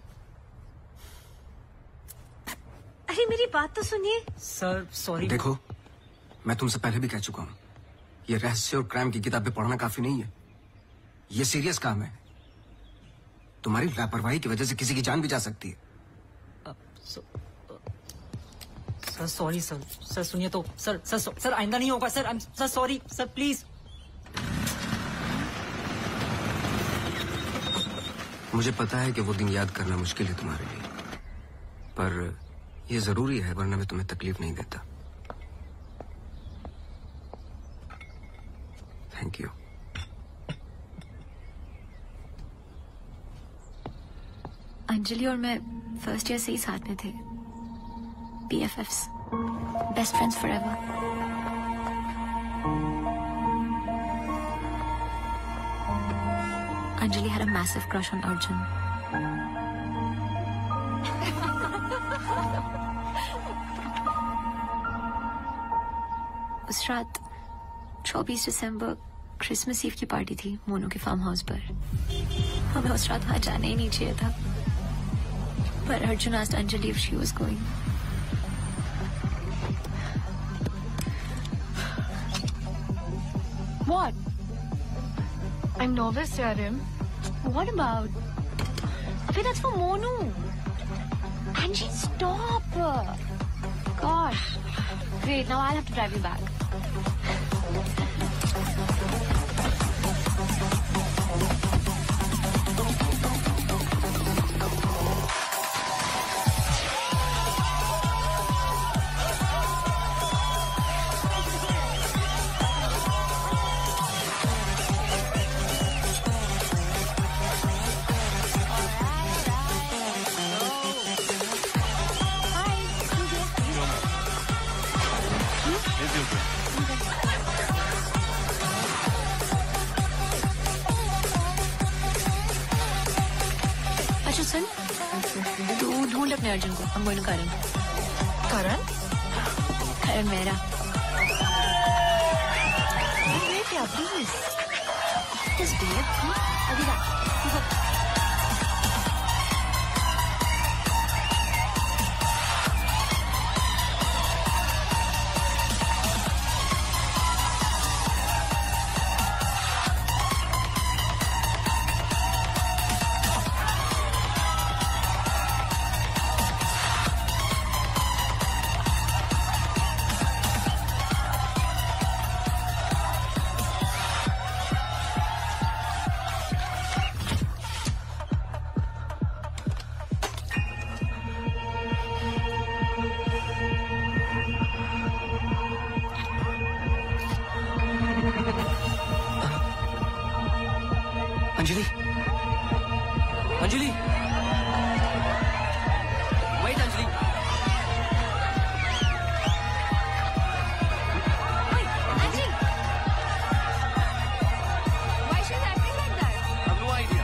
अरे मेरी बात तो सुनिए। Sir sorry. देखो, मैं तुमसे पहले भी कह चुका हूं, ये रहस्य और क्राइम की किताबें पढ़ना काफी नहीं है। ये सीरियस काम है। तुम्हारी लापरवाही की वजह से किसी की जान भी जा सकती है। Sir sorry sir. सर सुनिए तो सर सर सर आइंदा नहीं होगा sir. Sir sorry sir, please. मुझे पता है कि वो दिन याद करना मुश्किल है तुम्हारे लिए, पर ये जरूरी है, वरना मैं तुम्हें तकलीफ नहीं देता। Thank you. अंजलि और मैं फर्स्ट ईयर से ही साथ में थे। BFFs, best friends forever. Anjali had a massive crush on Arjun. उस रात 24 दिसंबर क्रिसमस ईव की पार्टी थी मोनू के फार्म हाउस पर। हमें उस रात वहां जाना ही नहीं चाहिए था, पर Arjun asked Anjali if she was going. What? I'm nervous, Yarim. What about? Abhi, that's for Monu. Angie, stop. Gosh. Great, now I'll have to drive you back. तू ढूंढ अपने अर्जुन को। I'm going to Karan. Karan? Karan मेरा। Wait, yeah, please. Just be it. अभी जा। Anjali, Anjali, wait Anjali. Why she's acting like that? I have no idea.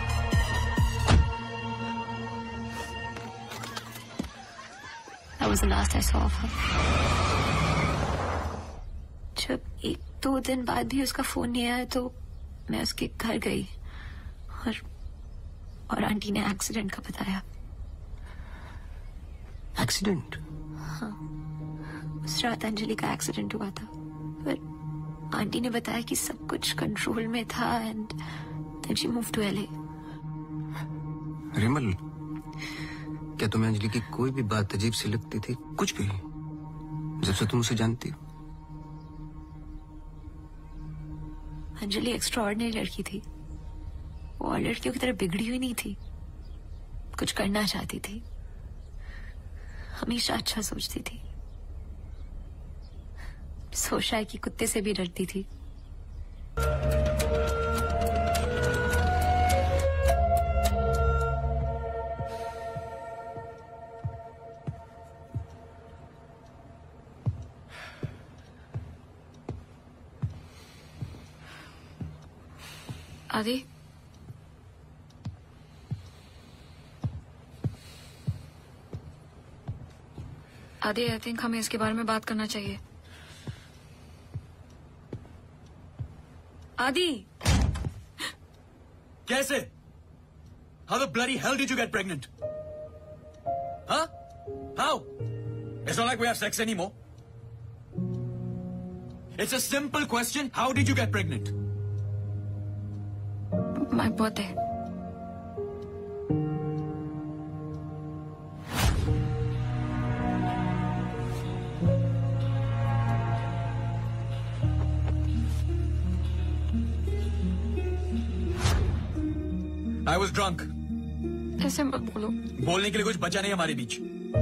That was the last I saw of her. जब 1-2 दिन बाद भी उसका फोन नहीं आया तो मैं उसके घर गई और आंटी ने एक्सीडेंट का बताया। एक्सीडेंट? हाँ, उस रात अंजलि का एक्सीडेंट हुआ था, पर आंटी ने बताया कि सब कुछ कंट्रोल में था and then she move to LA। Rimal, क्या तुम्हें अंजलि की कोई भी बात अजीब सी लगती थी? कुछ भी, जब से तुम उसे जानती हो? अंजलि एक्स्ट्राऑर्डिनरी लड़की थी। वो और लड़कियों की तरह बिगड़ी हुई नहीं थी। कुछ करना चाहती थी, हमेशा अच्छा सोचती थी। सोचा है कि कुत्ते से भी डरती थी। आदि, आदि, आई थिंक हमें इसके बारे में बात करना चाहिए। आदि, कैसे? How the bloody hell did you get pregnant? Huh? How? It's not like we have sex anymore. It's a simple question. How did you get pregnant? My birthday. I was drunk. ऐसे मत बोलो। बोलने के लिए कुछ बचा नहीं हमारे बीच।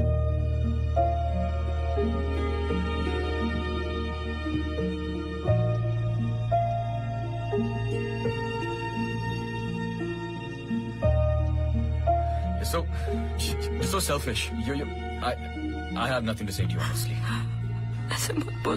You're so selfish. I have nothing to say to you, honestly. ऐसे मत बोल।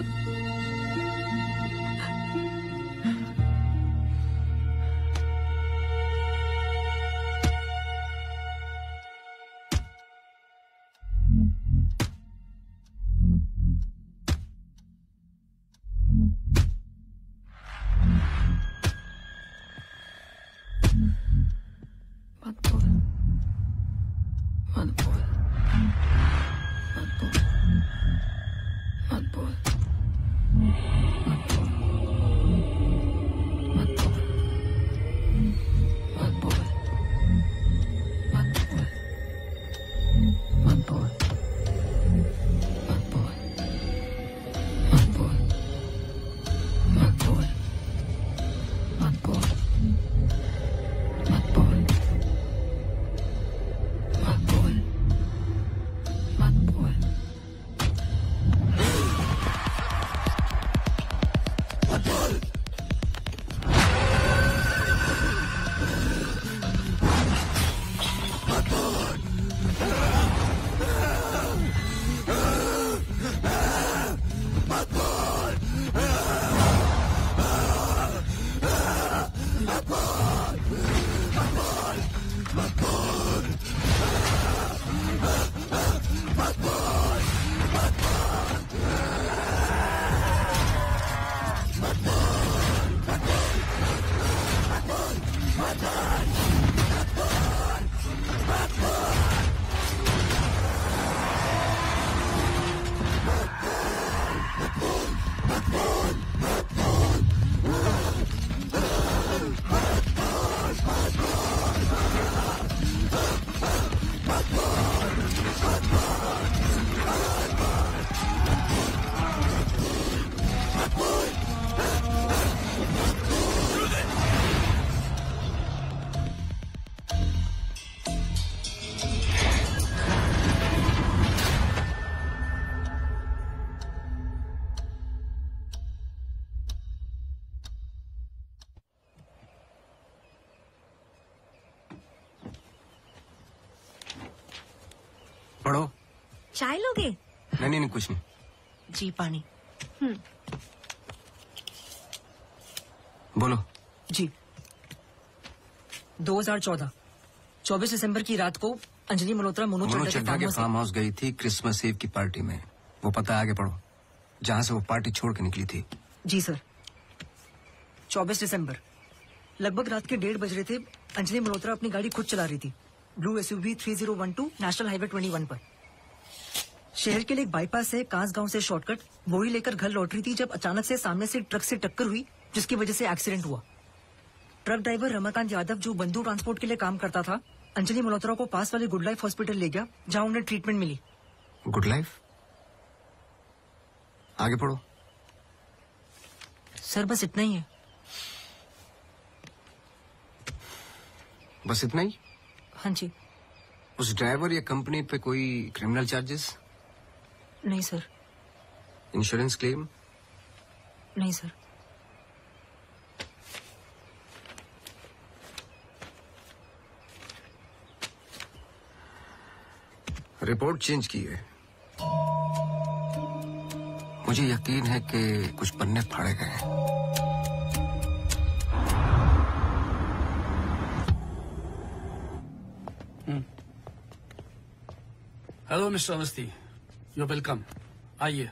पढ़ो। चाय लोगे? नहीं नहीं, कुछ नहीं। जी पानी। बोलो। जी 2014 24 दिसंबर की रात को अंजलि मल्होत्रा मनोज चड्ढा के फार्म हाउस गई थी क्रिसमस ईव की पार्टी में। वो पता आगे पढ़ो, जहां से वो पार्टी छोड़ के निकली थी। जी सर। 24 दिसंबर लगभग रात के 1:30 बज रहे थे। अंजलि मल्होत्रा अपनी गाड़ी खुद चला रही थी, ब्लू SUV 3012 नेशनल हाईवे 21 पर। शहर के लिए एक बाईपास है कांसगांव से शॉर्टकट, वो ही लेकर घर लौट रही थी जब अचानक से सामने से ट्रक से टक्कर हुई, जिसकी वजह से एक्सीडेंट हुआ। ट्रक ड्राइवर रमाकांत यादव, जो बंधु ट्रांसपोर्ट के लिए काम करता था, अंजलि मल्होत्रा को पास वाले गुड लाइफ हॉस्पिटल ले गया, जहां उन्हें ट्रीटमेंट मिली। Good life? आगे पढ़ो। सर बस इतना ही है। बस इतना ही? हाँ जी। उस ड्राइवर या कंपनी पे कोई क्रिमिनल चार्जेस? नहीं सर। Insurance claim? नहीं सर। रिपोर्ट चेंज की है। मुझे यकीन है कि कुछ पन्ने फाड़े गए हैं। Hello mister Awasthi, you are welcome. आइए।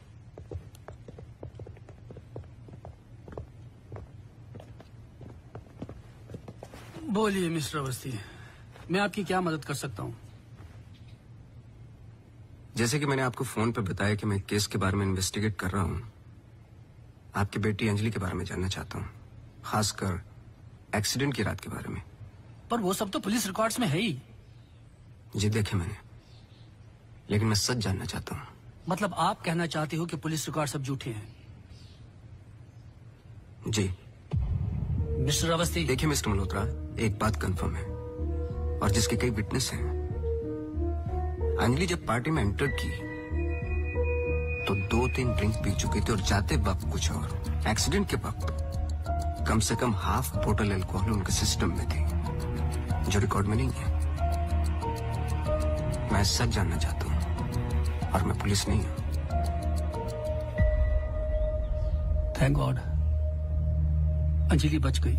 बोलिए मिस्टर अवस्थी, मैं आपकी क्या मदद कर सकता हूँ? जैसे कि मैंने आपको फोन पे बताया कि मैं एक केस के बारे में इन्वेस्टिगेट कर रहा हूँ। आपकी बेटी अंजलि के बारे में जानना चाहता हूँ, खासकर एक्सीडेंट की रात के बारे में। पर वो सब तो पुलिस रिकॉर्ड्स में है ही। जी देखे मैंने, लेकिन मैं सच जानना चाहता हूँ। मतलब आप कहना चाहते हो कि पुलिस रिकॉर्ड सब झूठे हैं? जी। मिस्टर अवस्थी। देखिए मिस्टर मल्होत्रा, एक बात कंफर्म है और जिसके कई विटनेस हैं। अंजलि जब पार्टी में एंटर की तो 2-3 ड्रिंक पी चुकी थी और जाते वक्त कुछ और। एक्सीडेंट के वक्त कम से कम हाफ बोतल अल्कोहल उनके सिस्टम में थी, जो रिकॉर्ड में नहीं है। मैं सच जानना चाहता हूँ और मैं पुलिस नहीं हूँ। थैंक गॉड अंजलि बच गई,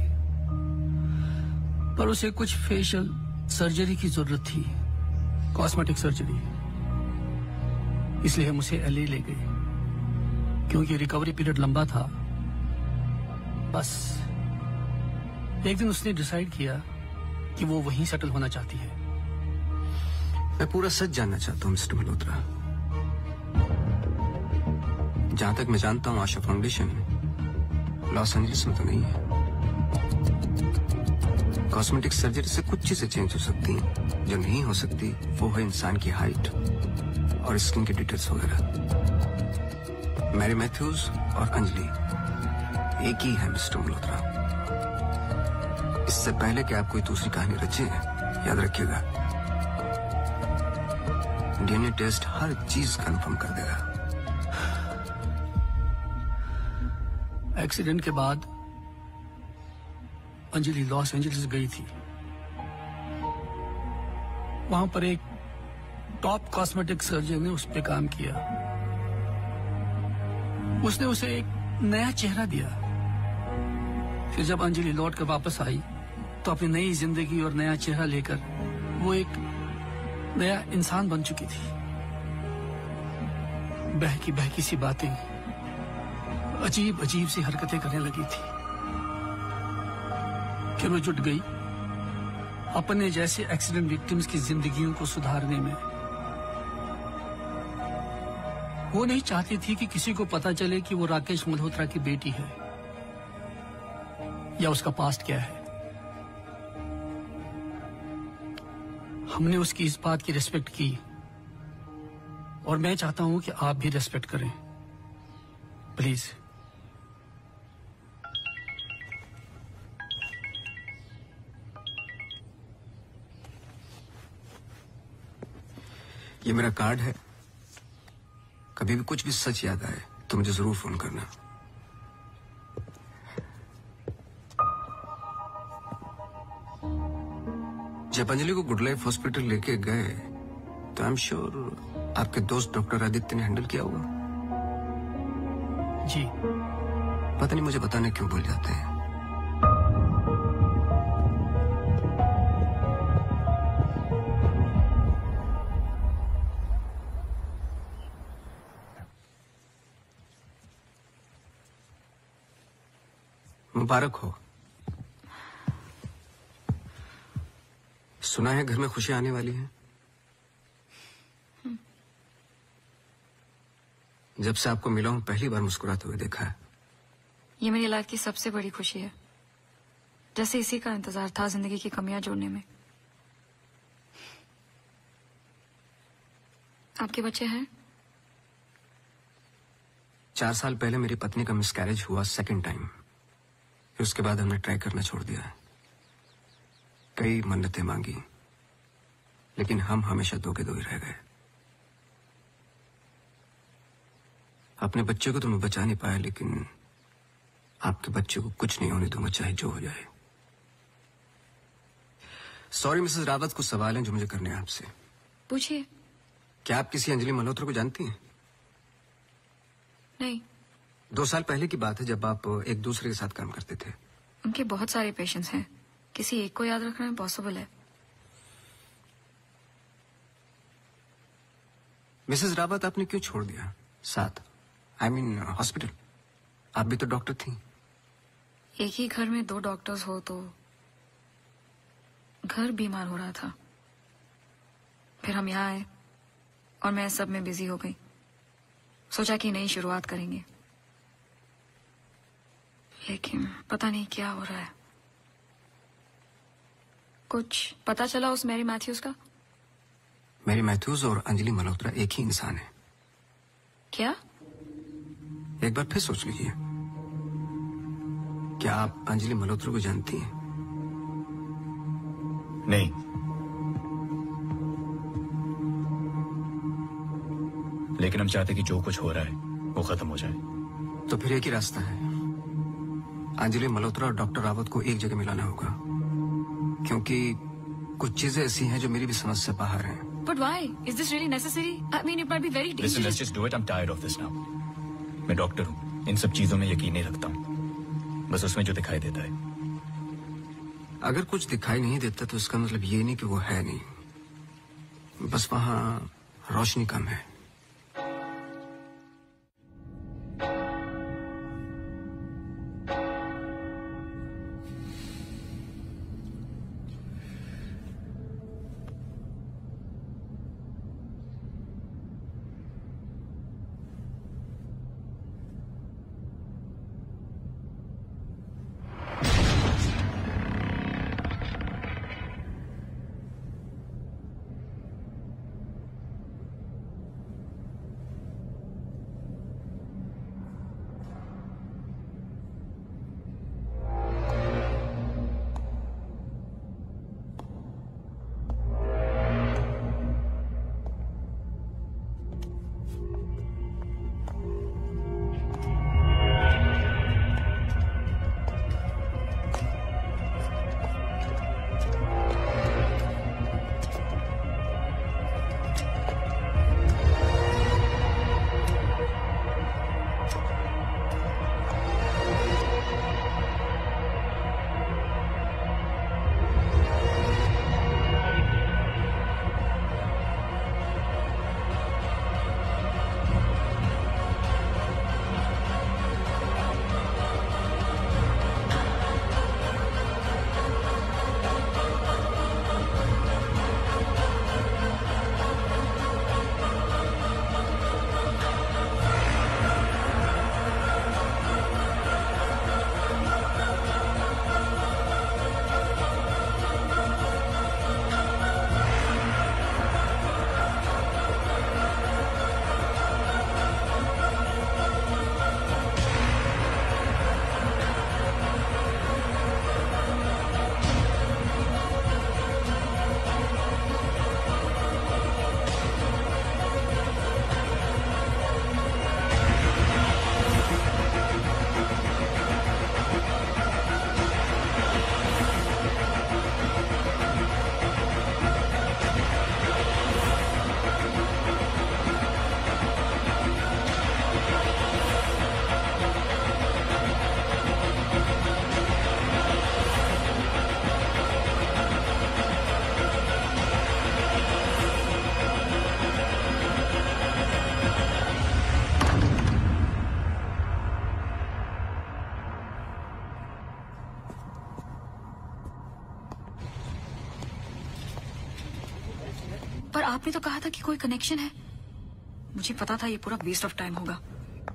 पर उसे कुछ फेशियल सर्जरी की जरूरत थी, कॉस्मेटिक सर्जरी। इसलिए हम उसे LA ले गए, क्योंकि रिकवरी पीरियड लंबा था। बस एक दिन उसने डिसाइड किया कि वो वहीं सेटल होना चाहती है। मैं पूरा सच जानना चाहता हूँ मिस्टर मल्होत्रा। जहां तक मैं जानता हूँ आशा फाउंडेशन लॉस एंजलिस में तो नहीं है। कॉस्मेटिक सर्जरी से कुछ चीजें चेंज हो सकती हैं, जो नहीं हो सकती वो है इंसान की हाइट और स्किन की डिटेल्स वगैरह। मैरी मैथ्यूज और अंजलि एक ही है मिस्टर मल्होत्रा। इससे पहले कि आप कोई दूसरी कहानी रचे, याद रखिएगा DNA टेस्ट हर चीज कंफर्म कर देगा। एक्सीडेंट के बाद अंजलि लॉस एंजलिस गई थी। वहां पर एक टॉप कॉस्मेटिक सर्जन ने उस पर काम किया। उसने उसे एक नया चेहरा दिया। फिर जब अंजलि लौट कर वापस आई तो अपनी नई जिंदगी और नया चेहरा लेकर वो एक नया इंसान बन चुकी थी। बहकी सी बातें, अजीब अजीब सी हरकतें करने लगी थी। फिर वो जुट गई अपने जैसे एक्सीडेंट विक्टिम्स की जिंदगियों को सुधारने में। वो नहीं चाहती थी कि किसी को पता चले कि वो राकेश मल्होत्रा की बेटी है या उसका पास्ट क्या है। हमने उसकी इस बात की रिस्पेक्ट की और मैं चाहता हूं कि आप भी रिस्पेक्ट करें, प्लीज। ये मेरा कार्ड है, कभी भी कुछ भी सच याद आए तो मुझे जरूर फोन करना। जब अंजलि को गुड लाइफ हॉस्पिटल लेके गए तो आई एम श्योर आपके दोस्त डॉक्टर आदित्य ने हैंडल किया होगा। जी। पता नहीं मुझे बताने क्यों भूल जाते हैं। मुबारक हो। सुना है घर में खुशी आने वाली है। जब से आपको मिला हूं पहली बार मुस्कुराते हुए देखा है। ये मेरी लाइफ की सबसे बड़ी खुशी है। जैसे इसी का इंतजार था जिंदगी की कमियां जोड़ने में। आपके बच्चे हैं? 4 साल पहले मेरी पत्नी का मिसकैरेज हुआ सेकंड टाइम। फिर उसके बाद हमने ट्राई करना छोड़ दिया है। कई मन्नतें मांगी, लेकिन हम हमेशा दो के दो ही रह गए। अपने बच्चे को तो मैं बचा नहीं पाया, लेकिन आपके बच्चे को कुछ नहीं होने दूंगा, चाहे जो हो जाए। सॉरी मिसेस रावत, कुछ सवाल हैं जो मुझे करने हैं आपसे। पूछिए। क्या आप किसी अंजलि मल्होत्रा को जानती हैं? नहीं। 2 साल पहले की बात है जब आप एक दूसरे के साथ काम करते थे। उनके बहुत सारे पेशेंट्स हैं, किसी एक को याद रखना इम्पॉसिबल है। मिसेस रावत, आपने क्यों छोड़ दिया साथ? I mean hospital. आप भी तो डॉक्टर थी। एक ही घर में 2 डॉक्टर्स हो तो घर बीमार हो रहा था। फिर हम यहाँ आए और मैं सब में बिजी हो गई। सोचा कि नई शुरुआत करेंगे, लेकिन पता नहीं क्या हो रहा है। कुछ पता चला उस मैरी मैथ्यूज का? मैरी मैथ्यूज और अंजलि मल्होत्रा एक ही इंसान है। क्या? एक बार फिर सोच लीजिए। क्या आप अंजलि मल्होत्रा को जानती हैं? नहीं। लेकिन हम चाहते कि जो कुछ हो रहा है वो खत्म हो जाए। तो फिर एक ही रास्ता है। अंजलि मल्होत्रा और डॉक्टर रावत को एक जगह मिलाना होगा, क्योंकि कुछ चीजें ऐसी हैं जो मेरी भी समझ से बाहर हैं। But why? Is this really necessary? I mean, it might be very dangerous. Listen, let's just do it. I'm tired of this now. मैं डॉक्टर हूँ, इन सब चीजों में यकीन नहीं रखता हूँ, बस उसमें जो दिखाई देता है। अगर कुछ दिखाई नहीं देता तो इसका मतलब ये नहीं कि वो है नहीं, बस वहां रोशनी कम है। आपने तो कहा था कि कोई कनेक्शन है। मुझे पता था ये पूरा वेस्ट ऑफ टाइम होगा।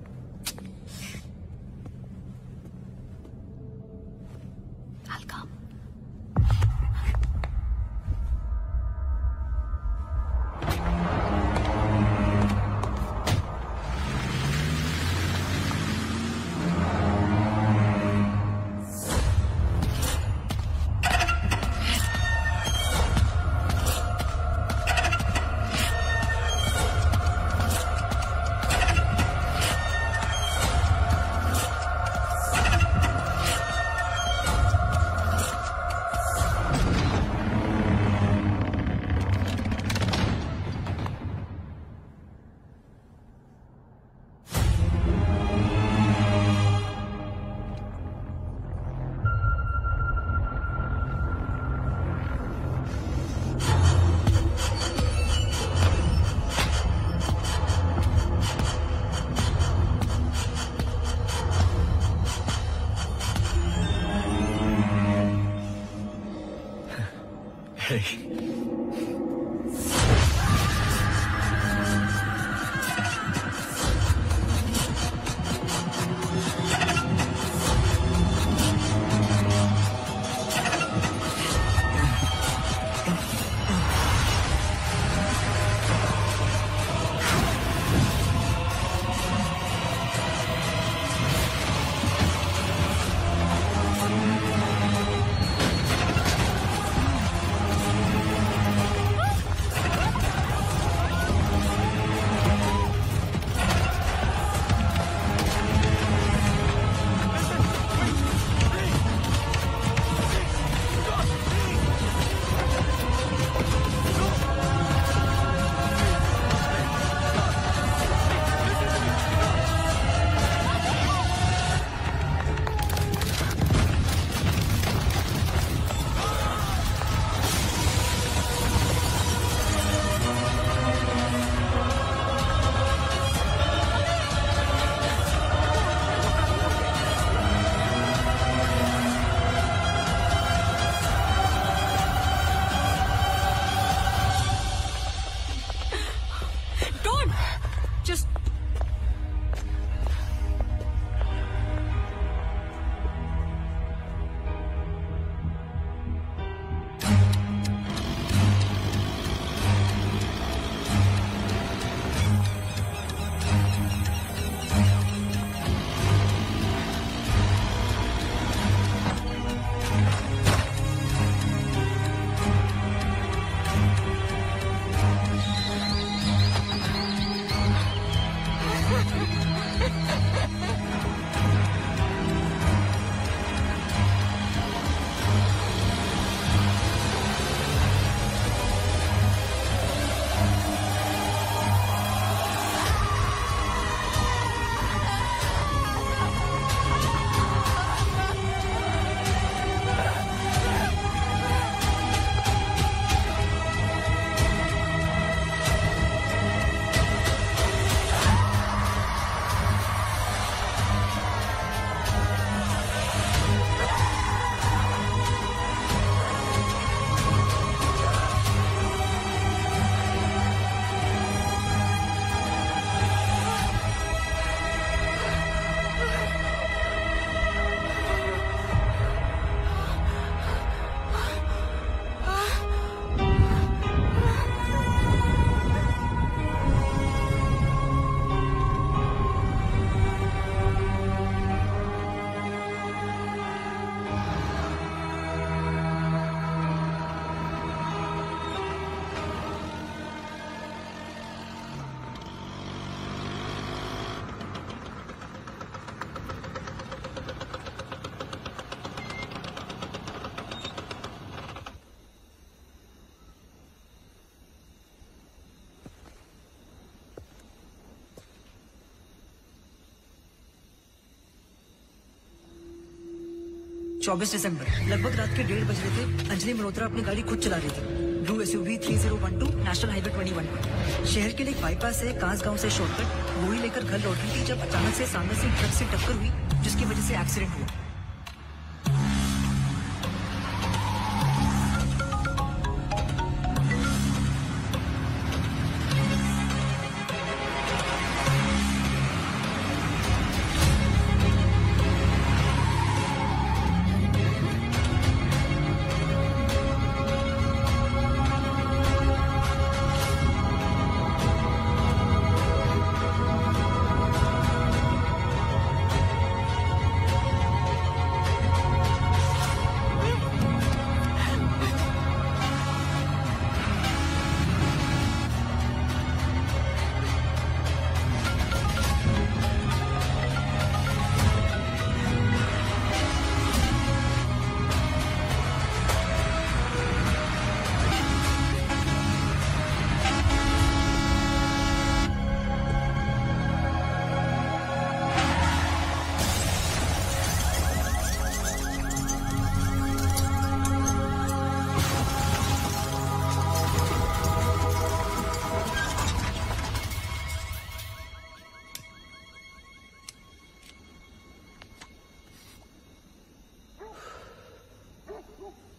चौबीस दिसंबर लगभग रात के 1:30 बज रहे थे। अंजलि मल्होत्रा अपनी गाड़ी खुद चला रही थी। ब्लू SUV 3012 नेशनल हाईवे 21 पर। शहर के लिए एक बाईपास है कांस गांव से शॉर्टकट वही लेकर घर लौट रही थी जब अचानक से सामने से ट्रक से टक्कर हुई जिसकी वजह से एक्सीडेंट हुआ।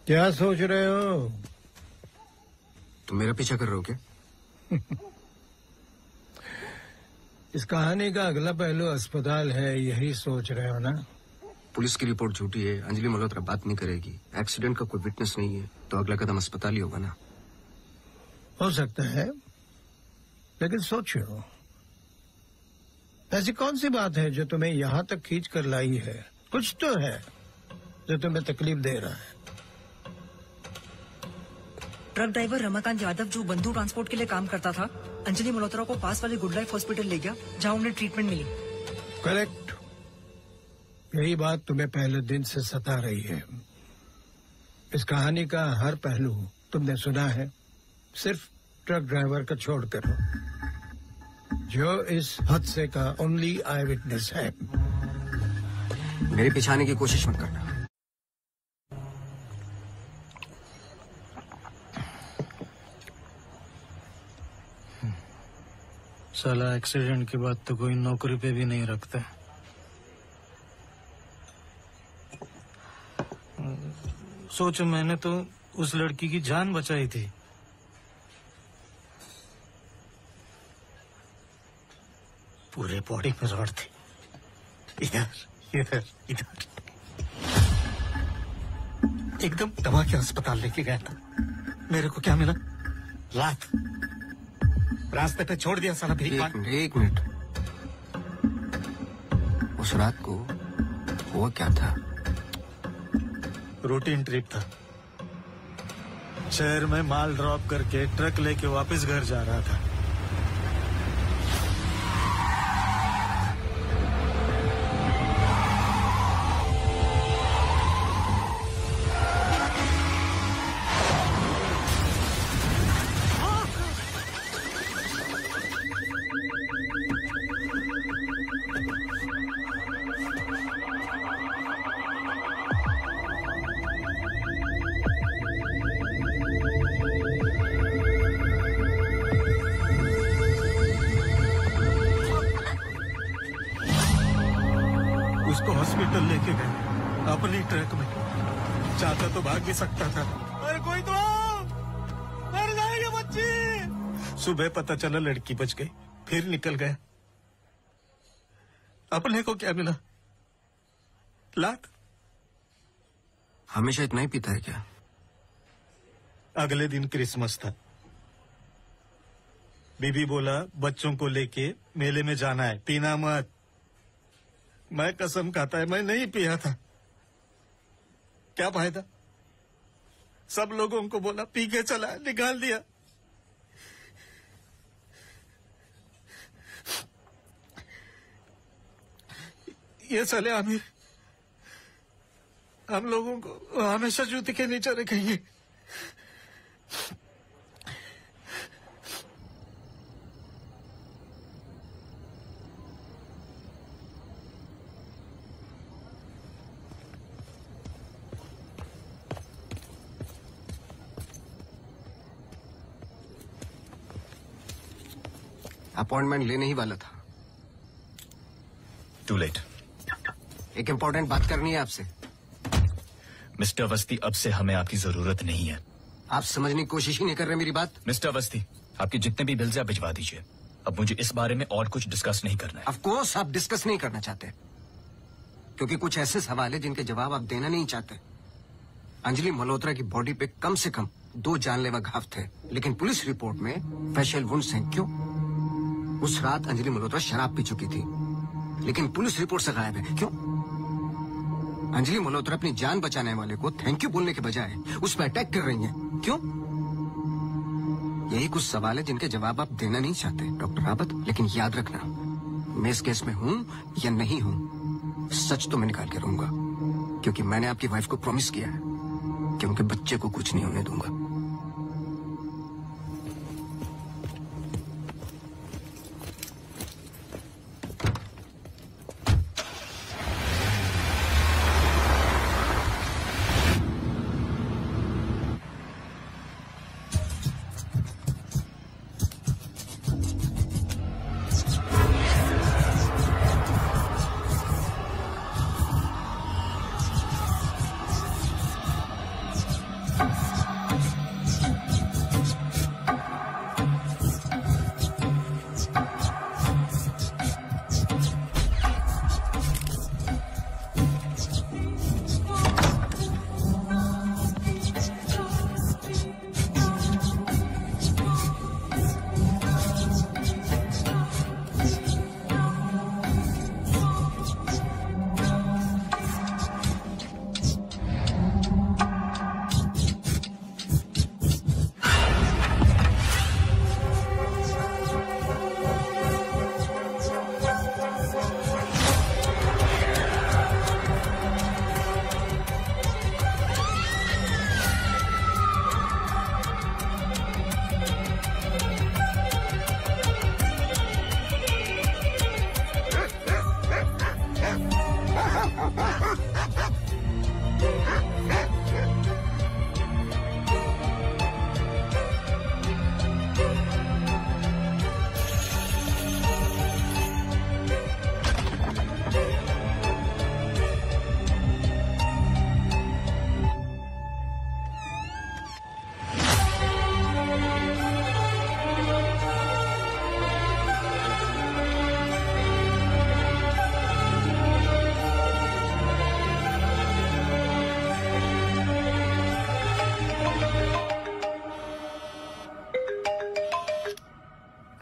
क्या सोच रहे हो? तुम मेरा पीछा कर रहे हो क्या? इस कहानी का अगला पहलू अस्पताल है, यही सोच रहे हो ना? पुलिस की रिपोर्ट झूठी है, अंजलि मल्होत्रा बात नहीं करेगी, एक्सीडेंट का कोई विटनेस नहीं है, तो अगला कदम अस्पताल ही होगा ना? हो सकता है, लेकिन सोचो, ऐसी कौन सी बात है जो तुम्हें यहाँ तक खींच कर लाई है? कुछ तो है जो तुम्हें तकलीफ दे रहा है। ट्रक ड्राइवर रमाकांत यादव जो बंधु ट्रांसपोर्ट के लिए काम करता था, अंजलि मल्होत्रा को पास वाले गुड लाइफ हॉस्पिटल ले गया, जहां उन्हें ट्रीटमेंट मिली। करेक्ट। यही बात तुम्हें पहले दिन से सता रही है। इस कहानी का हर पहलू तुमने सुना है, सिर्फ ट्रक ड्राइवर का छोड़कर, जो इस हादसे का ओनली आई विटनेस है। मेरे पीछे आने की कोशिश मत करना। साला एक्सीडेंट के बाद तो कोई नौकरी पे भी नहीं रखता। सोचो, मैंने तो उस लड़की की जान बचाई थी। पूरे बॉडी में रॉड थी, इधर इधर इधर। एकदम दबा के अस्पताल लेके गया था। मेरे को क्या मिला? लात। रास्ते पे छोड़ दिया साला भीख। एक मिनट, उस रात को हुआ क्या था? रूटीन ट्रिप था। शहर में माल ड्रॉप करके ट्रक लेके वापस घर जा रहा था। उसको हॉस्पिटल लेके गए अपनी ट्रक में। चाहता तो भाग भी सकता था। अरे कोई तो मर जाएगी बच्ची। सुबह पता चला लड़की बच गई, फिर निकल गया। अपने को क्या मिला? लात। हमेशा इतना ही पीता है क्या? अगले दिन क्रिसमस था। बीबी बोला बच्चों को लेके मेले में जाना है, पीना मत। मैं कसम खाता है मैं नहीं पिया था। क्या फायदा? सब लोगों को बोला पी के चला, निकाल दिया। ये साले आमिर हम लोगों को हमेशा जूते के नीचे रखेंगे। अपॉइंटमेंट लेने ही वाला था। To late. एक इम्पोर्टेंट बात करनी है आपसे। मिस्टर अवस्थी, अब से हमें आपकी जरूरत नहीं है। आप समझने की कोशिश ही नहीं कर रहे मेरी बात। मिस्टर अवस्थी, आपके जितने भी बिल्स आप भिजवा दीजिए। अब मुझे इस बारे में और कुछ डिस्कस नहीं करना है। ऑफ कोर्स आप डिस्कस नहीं करना चाहते, क्योंकि कुछ ऐसे सवाल है जिनके जवाब आप देना नहीं चाहते। अंजलि मल्होत्रा की बॉडी पे कम से कम 2 जानलेवा घाव थे, लेकिन पुलिस रिपोर्ट में फेशियल वुंड्स हैं। क्यों? उस रात अंजलि मल्होत्रा शराब पी चुकी थी, लेकिन पुलिस रिपोर्ट से गायब है। क्यों? अंजलि मल्होत्रा अपनी जान बचाने वाले को थैंक यू बोलने के बजाय उस पर अटैक कर रही हैं। क्यों? यही कुछ सवाल है जिनके जवाब आप देना नहीं चाहते डॉक्टर रावत। लेकिन याद रखना, मैं इस केस में हूं या नहीं हूं, सच तो मैं निकाल के रहूंगा, क्योंकि मैंने आपकी वाइफ को प्रॉमिस किया है कि उनके बच्चे को कुछ नहीं होने दूंगा।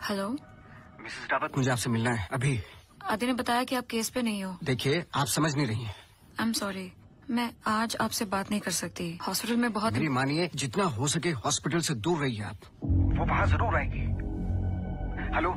हेलो मिसेस रावत, मुझे आपसे मिलना है अभी। आदि ने बताया कि आप केस पे नहीं हो। देखिए, आप समझ नहीं रही हैं। आई एम सॉरी, मैं आज आपसे बात नहीं कर सकती। हॉस्पिटल में बहुत मेरी मानिए, जितना हो सके हॉस्पिटल से दूर रहिए आप। वो वहाँ जरूर आएगी। Hello,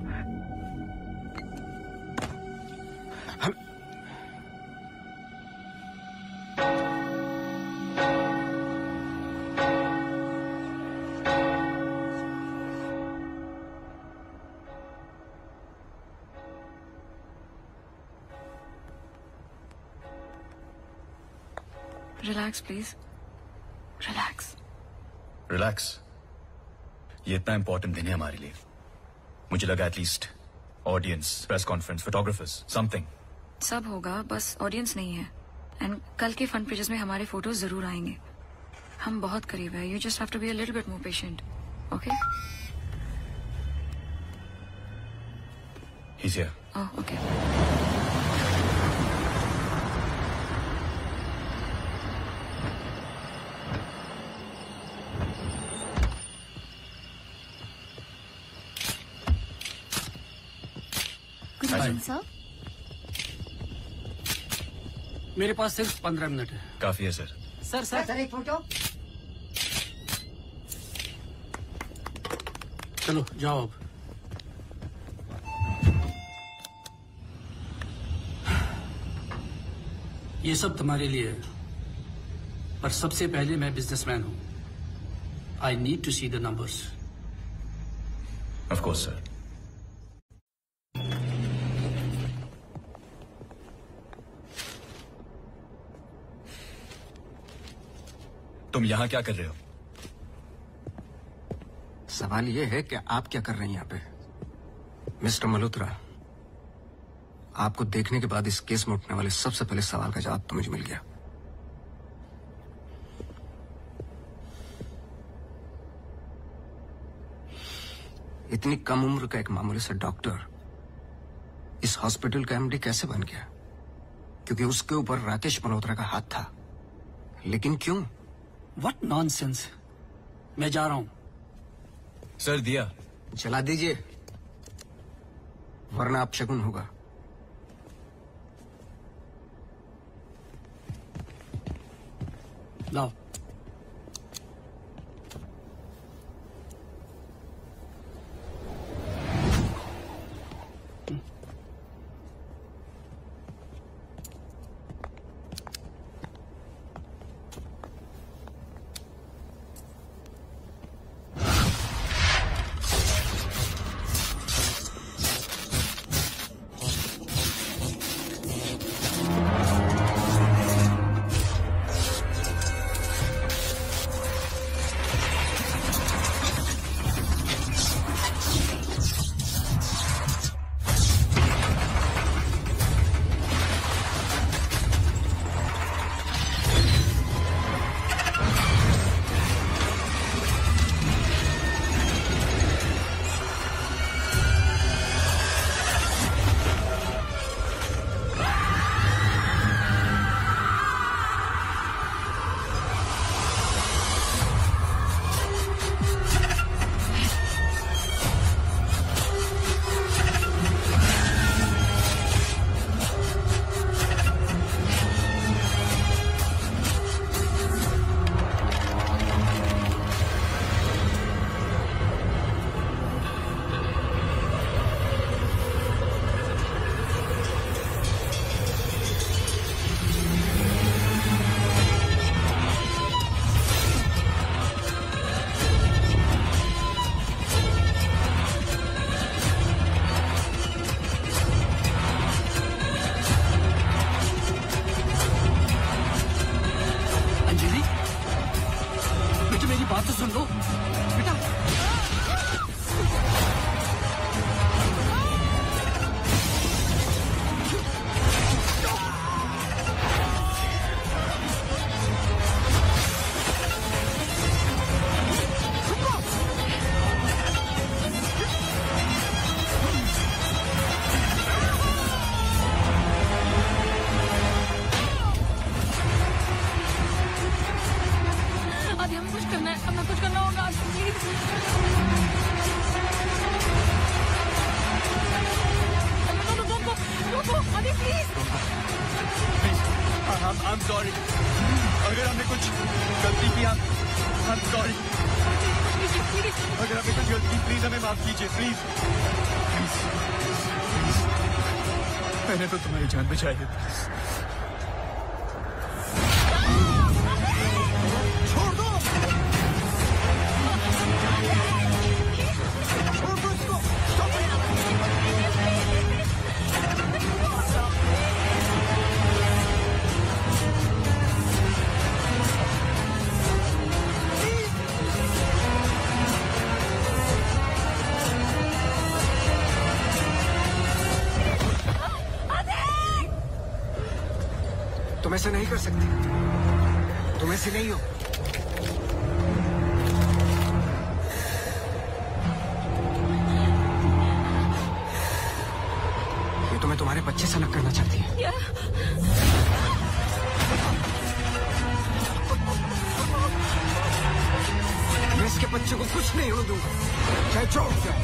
relax please, relax. Relax? ये इतना इंपॉर्टेंट दिन है हमारे लिए। मुझे लगा at least audience, press conference, photographers, something. सब होगा, बस ऑडियंस नहीं है। एंड कल के फ्रंट पेजेस में हमारे फोटोज जरूर आएंगे। हम बहुत करीब है। You just have to be a little bit more patient, okay? He's here. Oh, okay. Good morning sir. मेरे पास सिर्फ 15 मिनट है। काफी है सर। सर एक फोटो। चलो जाओ अब। ये सब तुम्हारे लिए है, पर सबसे पहले मैं बिजनेसमैन हूं। I need to see the numbers. Of course sir. तुम यहां क्या कर रहे हो? सवाल ये है कि आप क्या कर रहे हैं यहाँ पे? मिस्टर मल्होत्रा, आपको देखने के बाद इस केस में उठने वाले सबसे पहले सवाल का जवाब तो मुझे मिल गया। इतनी कम उम्र का एक मामूली सा डॉक्टर इस हॉस्पिटल का एमडी कैसे बन गया? क्योंकि उसके ऊपर राकेश मल्होत्रा का हाथ था। लेकिन क्यों? What nonsense. मैं जा रहा हूं। सर दिया जला दीजिए, वरना अपशगुन होगा। लाओ। बात तो सुन लो बेटा। आदि हमें कुछ करना है, हमें कुछ करना होगा प्लीज। I'm sorry. अगर हमने कुछ गलती की, I'm sorry. अगर हमने कुछ गलती की, प्लीज हमें माफ कीजिए, प्लीज. मैंने तो तुम्हारी जान बचाई है. छोड़ दो, छोड़ दो इसको. तुम ऐसे नहीं कर सकते. तुम ऐसे नहीं हो. ये तुम्हें तुम्हारे बच्चे से अलग करना चाहती है. मैं इसके बच्चे को कुछ नहीं हो दूंगा, चाहे जो हो जाए.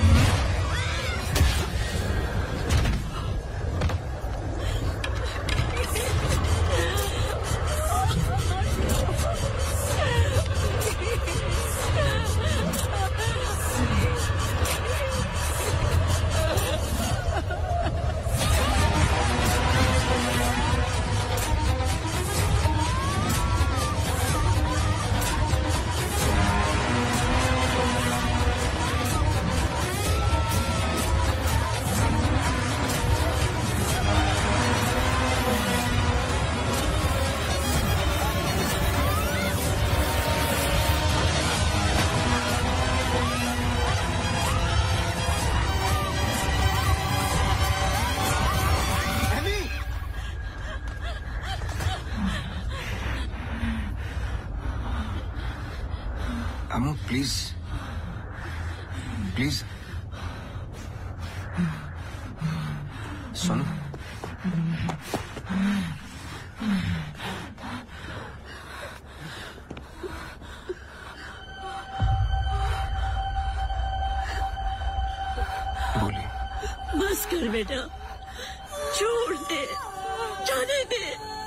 अम्मू प्लीज, प्लीज सुनो. बोलिए. बस कर बेटा, छोड़ दे, जाने दे.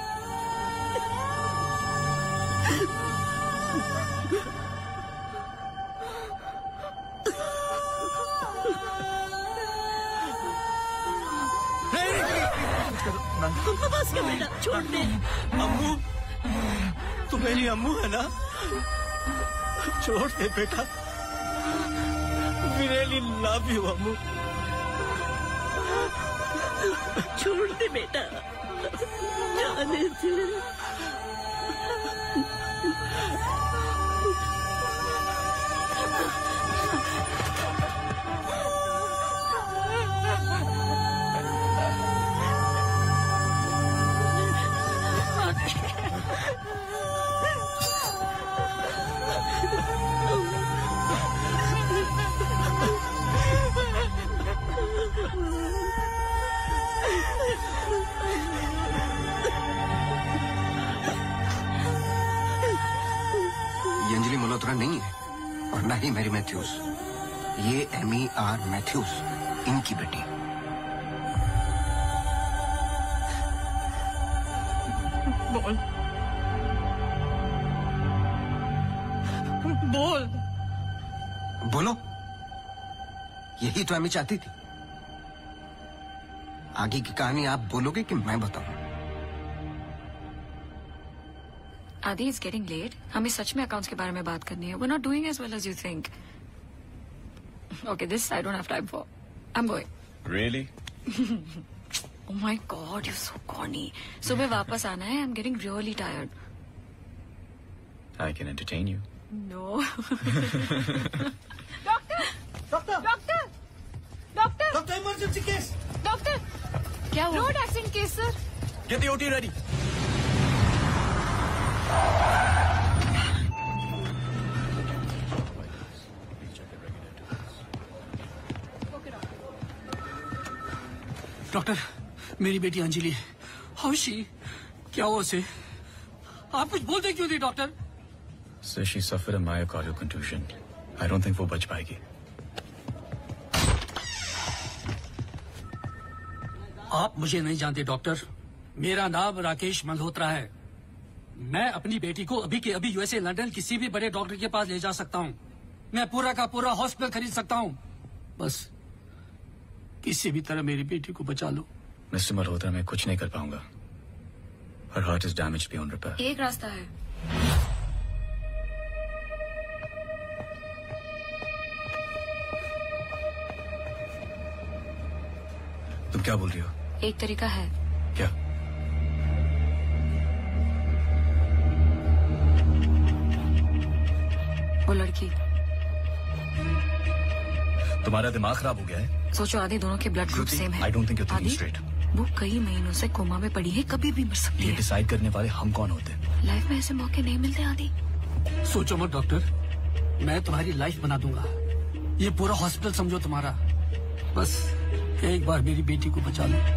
बस कर बेटा, छोड़ दे. अम्मू, तू मेरी अम्मू है ना? छोड़ दे बेटा. We really love you, अम्मू. छोड़ दे बेटा, जाने दे. ये अंजलि मल्होत्रा नहीं है और ना ही मैरी मैथ्यूज. ये एमी आर मैथ्यूज, इनकी बेटी. बोल, बोल. बोलो. यही तो एमी चाहती थी. आगे की कहानी आप बोलोगे कि मैं बताऊं? आदि, इट्स गेटिंग लेट. हमें सच में अकाउंट्स के बारे में बात करनी है. We are not doing as well as you think. Okay, this I don't have time for. I am going. Really? Oh my God, you're so corny. सुबह वापस आना है. I'm getting really tired. I can entertain you. No. Doctor, doctor, doctor, doctor, doctor, emergency case. Doctor, क्या हुआ? Road accident case sir. Get the OT ready. Doctor, मेरी बेटी अंजलि, हाउ शी? क्या हुआ उसे? आप कुछ बोलते क्यों नहीं doctor? Sir, she suffered a myocardial contusion. I don't think वो बच पाएगी. आप मुझे नहीं जानते डॉक्टर. मेरा नाम राकेश मल्होत्रा है। मैं अपनी बेटी को अभी के अभी यूएसए लंदन किसी भी बड़े डॉक्टर के पास ले जा सकता हूँ। मैं पूरा का पूरा हॉस्पिटल खरीद सकता हूँ। बस किसी भी तरह मेरी बेटी को बचा लो। मिस्टर मल्होत्रा, मैं कुछ नहीं कर पाऊंगा। Her heart is damaged beyond repair. एक रास्ता है। तुम क्या बोल रही हो? एक तरीका है। क्या? वो लड़की। तुम्हारा दिमाग खराब हो गया है? सोचो आदि दोनों के ब्लड ग्रुप सेम है। I don't think you're thinking straight. वो कई महीनों से कोमा में पड़ी है, कभी भी मर सकती है। ये डिसाइड करने वाले हम कौन होते हैं? लाइफ में ऐसे मौके नहीं मिलते आदि। सोचो मत डॉक्टर, मैं तुम्हारी लाइफ बना दूंगा। ये पूरा हॉस्पिटल समझो तुम्हारा। बस एक बार मेरी बेटी को बचा लो।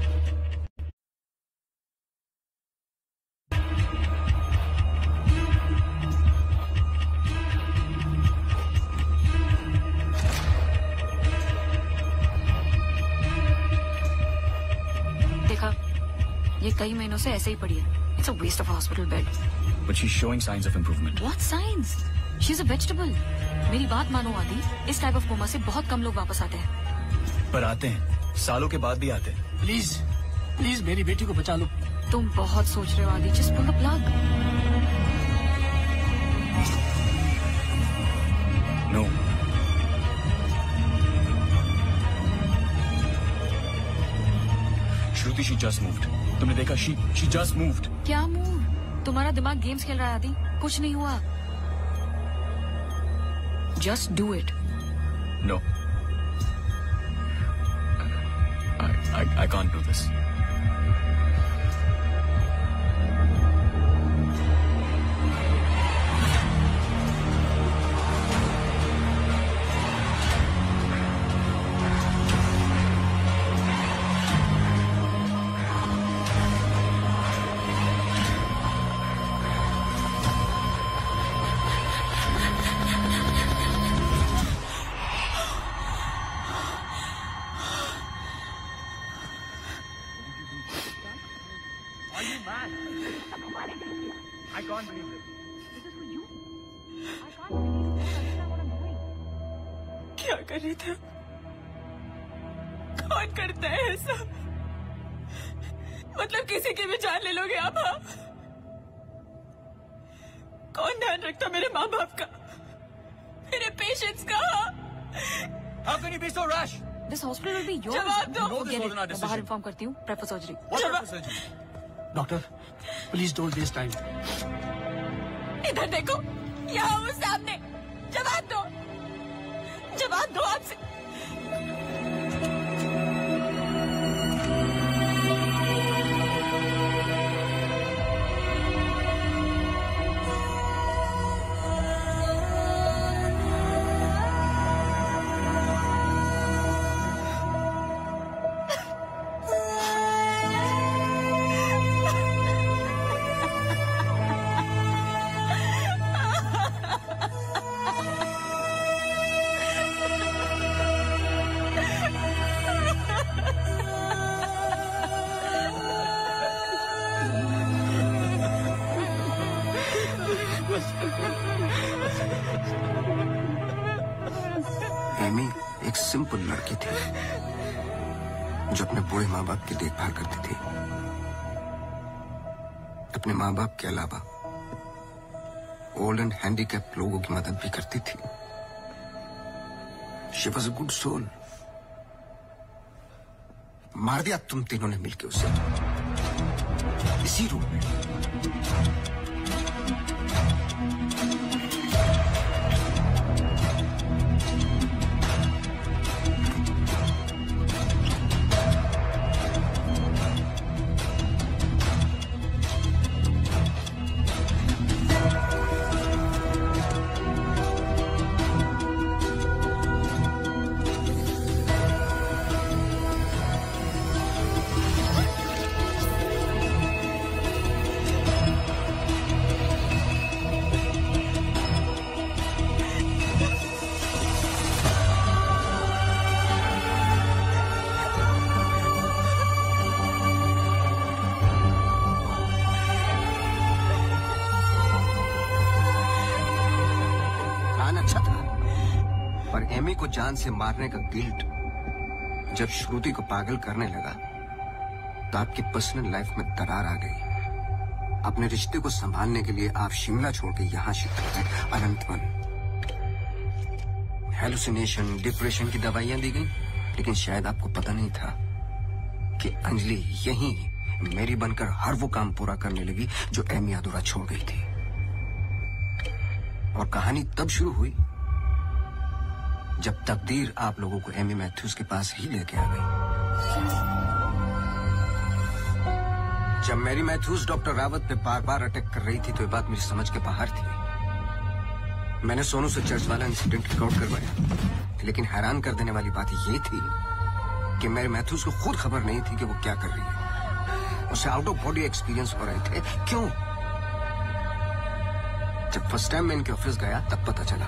देखा, ये कई महीनों से ऐसे ही पड़ी है। It's a waste of hospital bed. But she's showing signs of improvement. What signs? She's a vegetable. मेरी बात मानो आदि, इस टाइप ऑफ कोमा से बहुत कम लोग वापस आते हैं। पर आते हैं, सालों के बाद भी आते हैं। प्लीज प्लीज मेरी बेटी को बचा लो। तुम बहुत सोच रहे हो Aadi, just pull the plug. No. Shruti, she just moved. तुमने देखा? She just moved. क्या मूव? तुम्हारा दिमाग गेम्स खेल रहा है आदि, कुछ नहीं हुआ। Just do it. No. I can't do this. क्या कर रही था? कौन करता है ऐसा? मतलब किसी की भी जान ले लोगे आप? हाँ? कौन ध्यान रखता मेरे माँ बाप का, मेरे पेशेंट्स का? How can you be so rash? This hospital will be yours. जवाब दो। Forget it. मैं बाहर इन्फॉर्म करती हूँ। Prefer surgery. Doctor please don't waste time. इधर देखो, यहाँ वो सामने। जवाब दो, जवाब दो आपसे। एमी एक सिंपल लड़की थी जो अपने बूढ़े माँ बाप की देखभाल करती थी। अपने माँ बाप के अलावा ओल्ड एंड हैंडीकैप लोगों की मदद भी करती थी। She was a good soul. मार दिया तुम तीनों ने मिलकर उसे इसी रूम में। प्लान अच्छा था, पर एमी को जान से मारने का गिल्ट जब श्रुति को पागल करने लगा तो आपकी पर्सनल लाइफ में दरार आ गई। अपने रिश्ते को संभालने के लिए आप शिमला छोड़ के यहाँ शिफ्ट हो गए। अनंतवन, हेलुसिनेशन, डिप्रेशन की दवाइयां दी गई, लेकिन शायद आपको पता नहीं था कि अंजलि यहीं मेरी बनकर हर वो काम पूरा करने लगी जो एमी अधूरा छोड़ गई थी। और कहानी तब शुरू हुई जब तकदीर आप लोगों को एमी मैथ्यूज के पास ही लेके आ गई। जब मैरी मैथ्यूज डॉक्टर रावत पे बार बार अटैक कर रही थी तो ये बात मेरी समझ के बाहर थी। मैंने सोनू से चर्च वाला इंसिडेंट रिकॉर्ड करवाया, लेकिन हैरान कर देने वाली बात ये थी कि मैरी मैथ्यूज को खुद खबर नहीं थी कि वो क्या कर रही है। उसे आउट ऑफ बॉडी एक्सपीरियंस हो रहे थे। क्यों? जब फर्स्ट टाइम मैं इनके ऑफिस गया तब पता चला।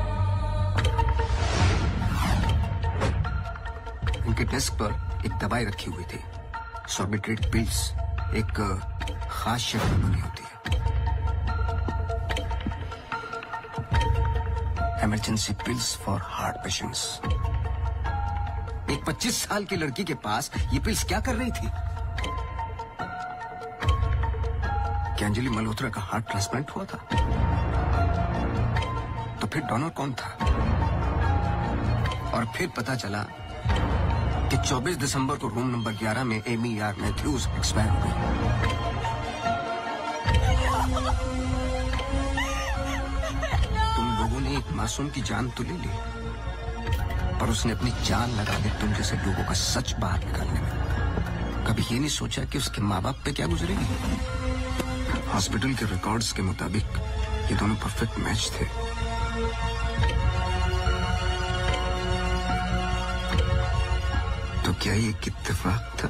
इनके डेस्क पर एक दवाई रखी हुई थी, सॉर्बिट्रेट पिल्स, एक खास शेप में बनी होती है। Emergency pills for heart patients. एक 25 साल की लड़की के पास ये पिल्स क्या कर रही थी? क्या अंजलि मल्होत्रा का हार्ट ट्रांसप्लांट हुआ था? तो फिर डोनर कौन था? और फिर पता चला कि 24 दिसंबर को रूम नंबर 11 में एमी आर मैथ्यूज एक्सपायर हो गई। तुम लोगों ने एक मासूम की जान तो ले ली, पर उसने अपनी जान लगा दी तुम जैसे लोगों का सच बाहर निकालने में। कभी ये नहीं सोचा कि उसके माँ बाप पे क्या गुजरेगी? हॉस्पिटल के रिकॉर्ड्स के मुताबिक ये दोनों परफेक्ट मैच थे। तो क्या ये एक इत्तेफाक था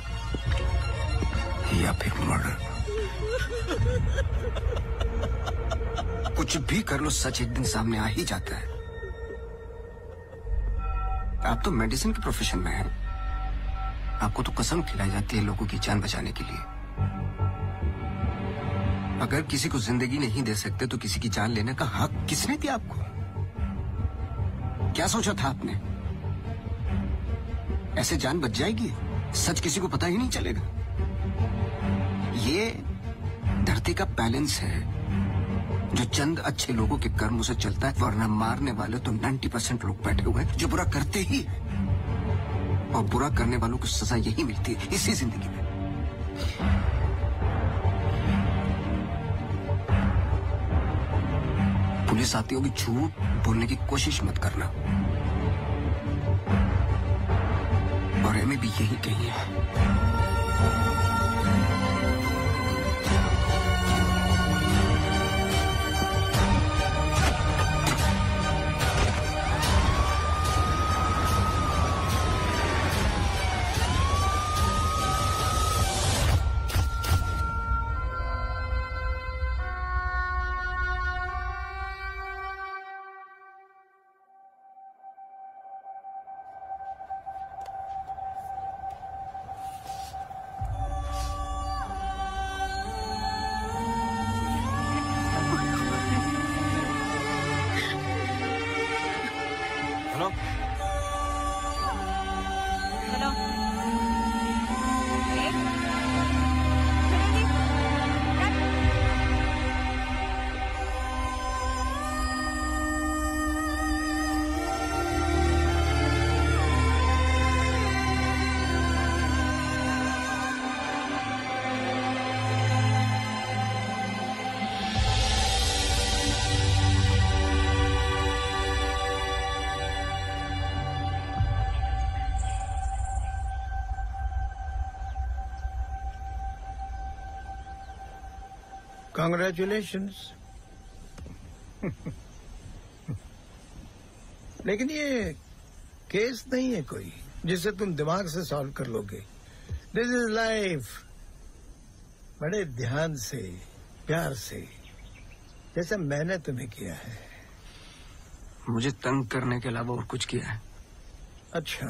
या फिर मर्डर? कुछ भी कर लो, सच एक दिन सामने आ ही जाता है। आप तो मेडिसिन के प्रोफेशन में हैं। आपको तो कसम खिलाई जाती है लोगों की जान बचाने के लिए। अगर किसी को जिंदगी नहीं दे सकते तो किसी की जान लेने का हक किसने दिया आपको? क्या सोचा था आपने? ऐसे जान बच जाएगी? सच किसी को पता ही नहीं चलेगा। ये धरती का बैलेंस है जो चंद अच्छे लोगों के कर्मों से चलता है, वरना मारने वाले तो 90% लोग बैठे हुए हैं जो बुरा करते ही हैं। और बुरा करने वालों को सजा यही मिलती है इसी जिंदगी में। पुलिस आती होगी, झूठ बोलने की कोशिश मत करना। और एमी भी यही कही है। Congratulations. लेकिन ये केस नहीं है कोई जिसे तुम दिमाग से सॉल्व कर लोगे। This is life. बड़े ध्यान से, प्यार से, जैसे मैंने तुम्हें किया है। मुझे तंग करने के अलावा और कुछ किया है? अच्छा,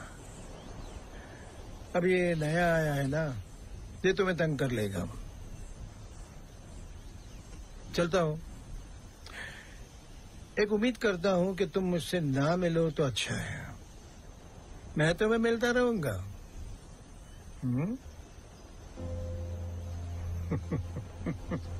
अब ये नया आया है ना, ये तुम्हें तंग कर लेगा। चलता हूं। एक उम्मीद करता हूँ कि तुम मुझसे ना मिलो तो अच्छा है। मैं तुम्हें मिलता रहूंगा। हम्म?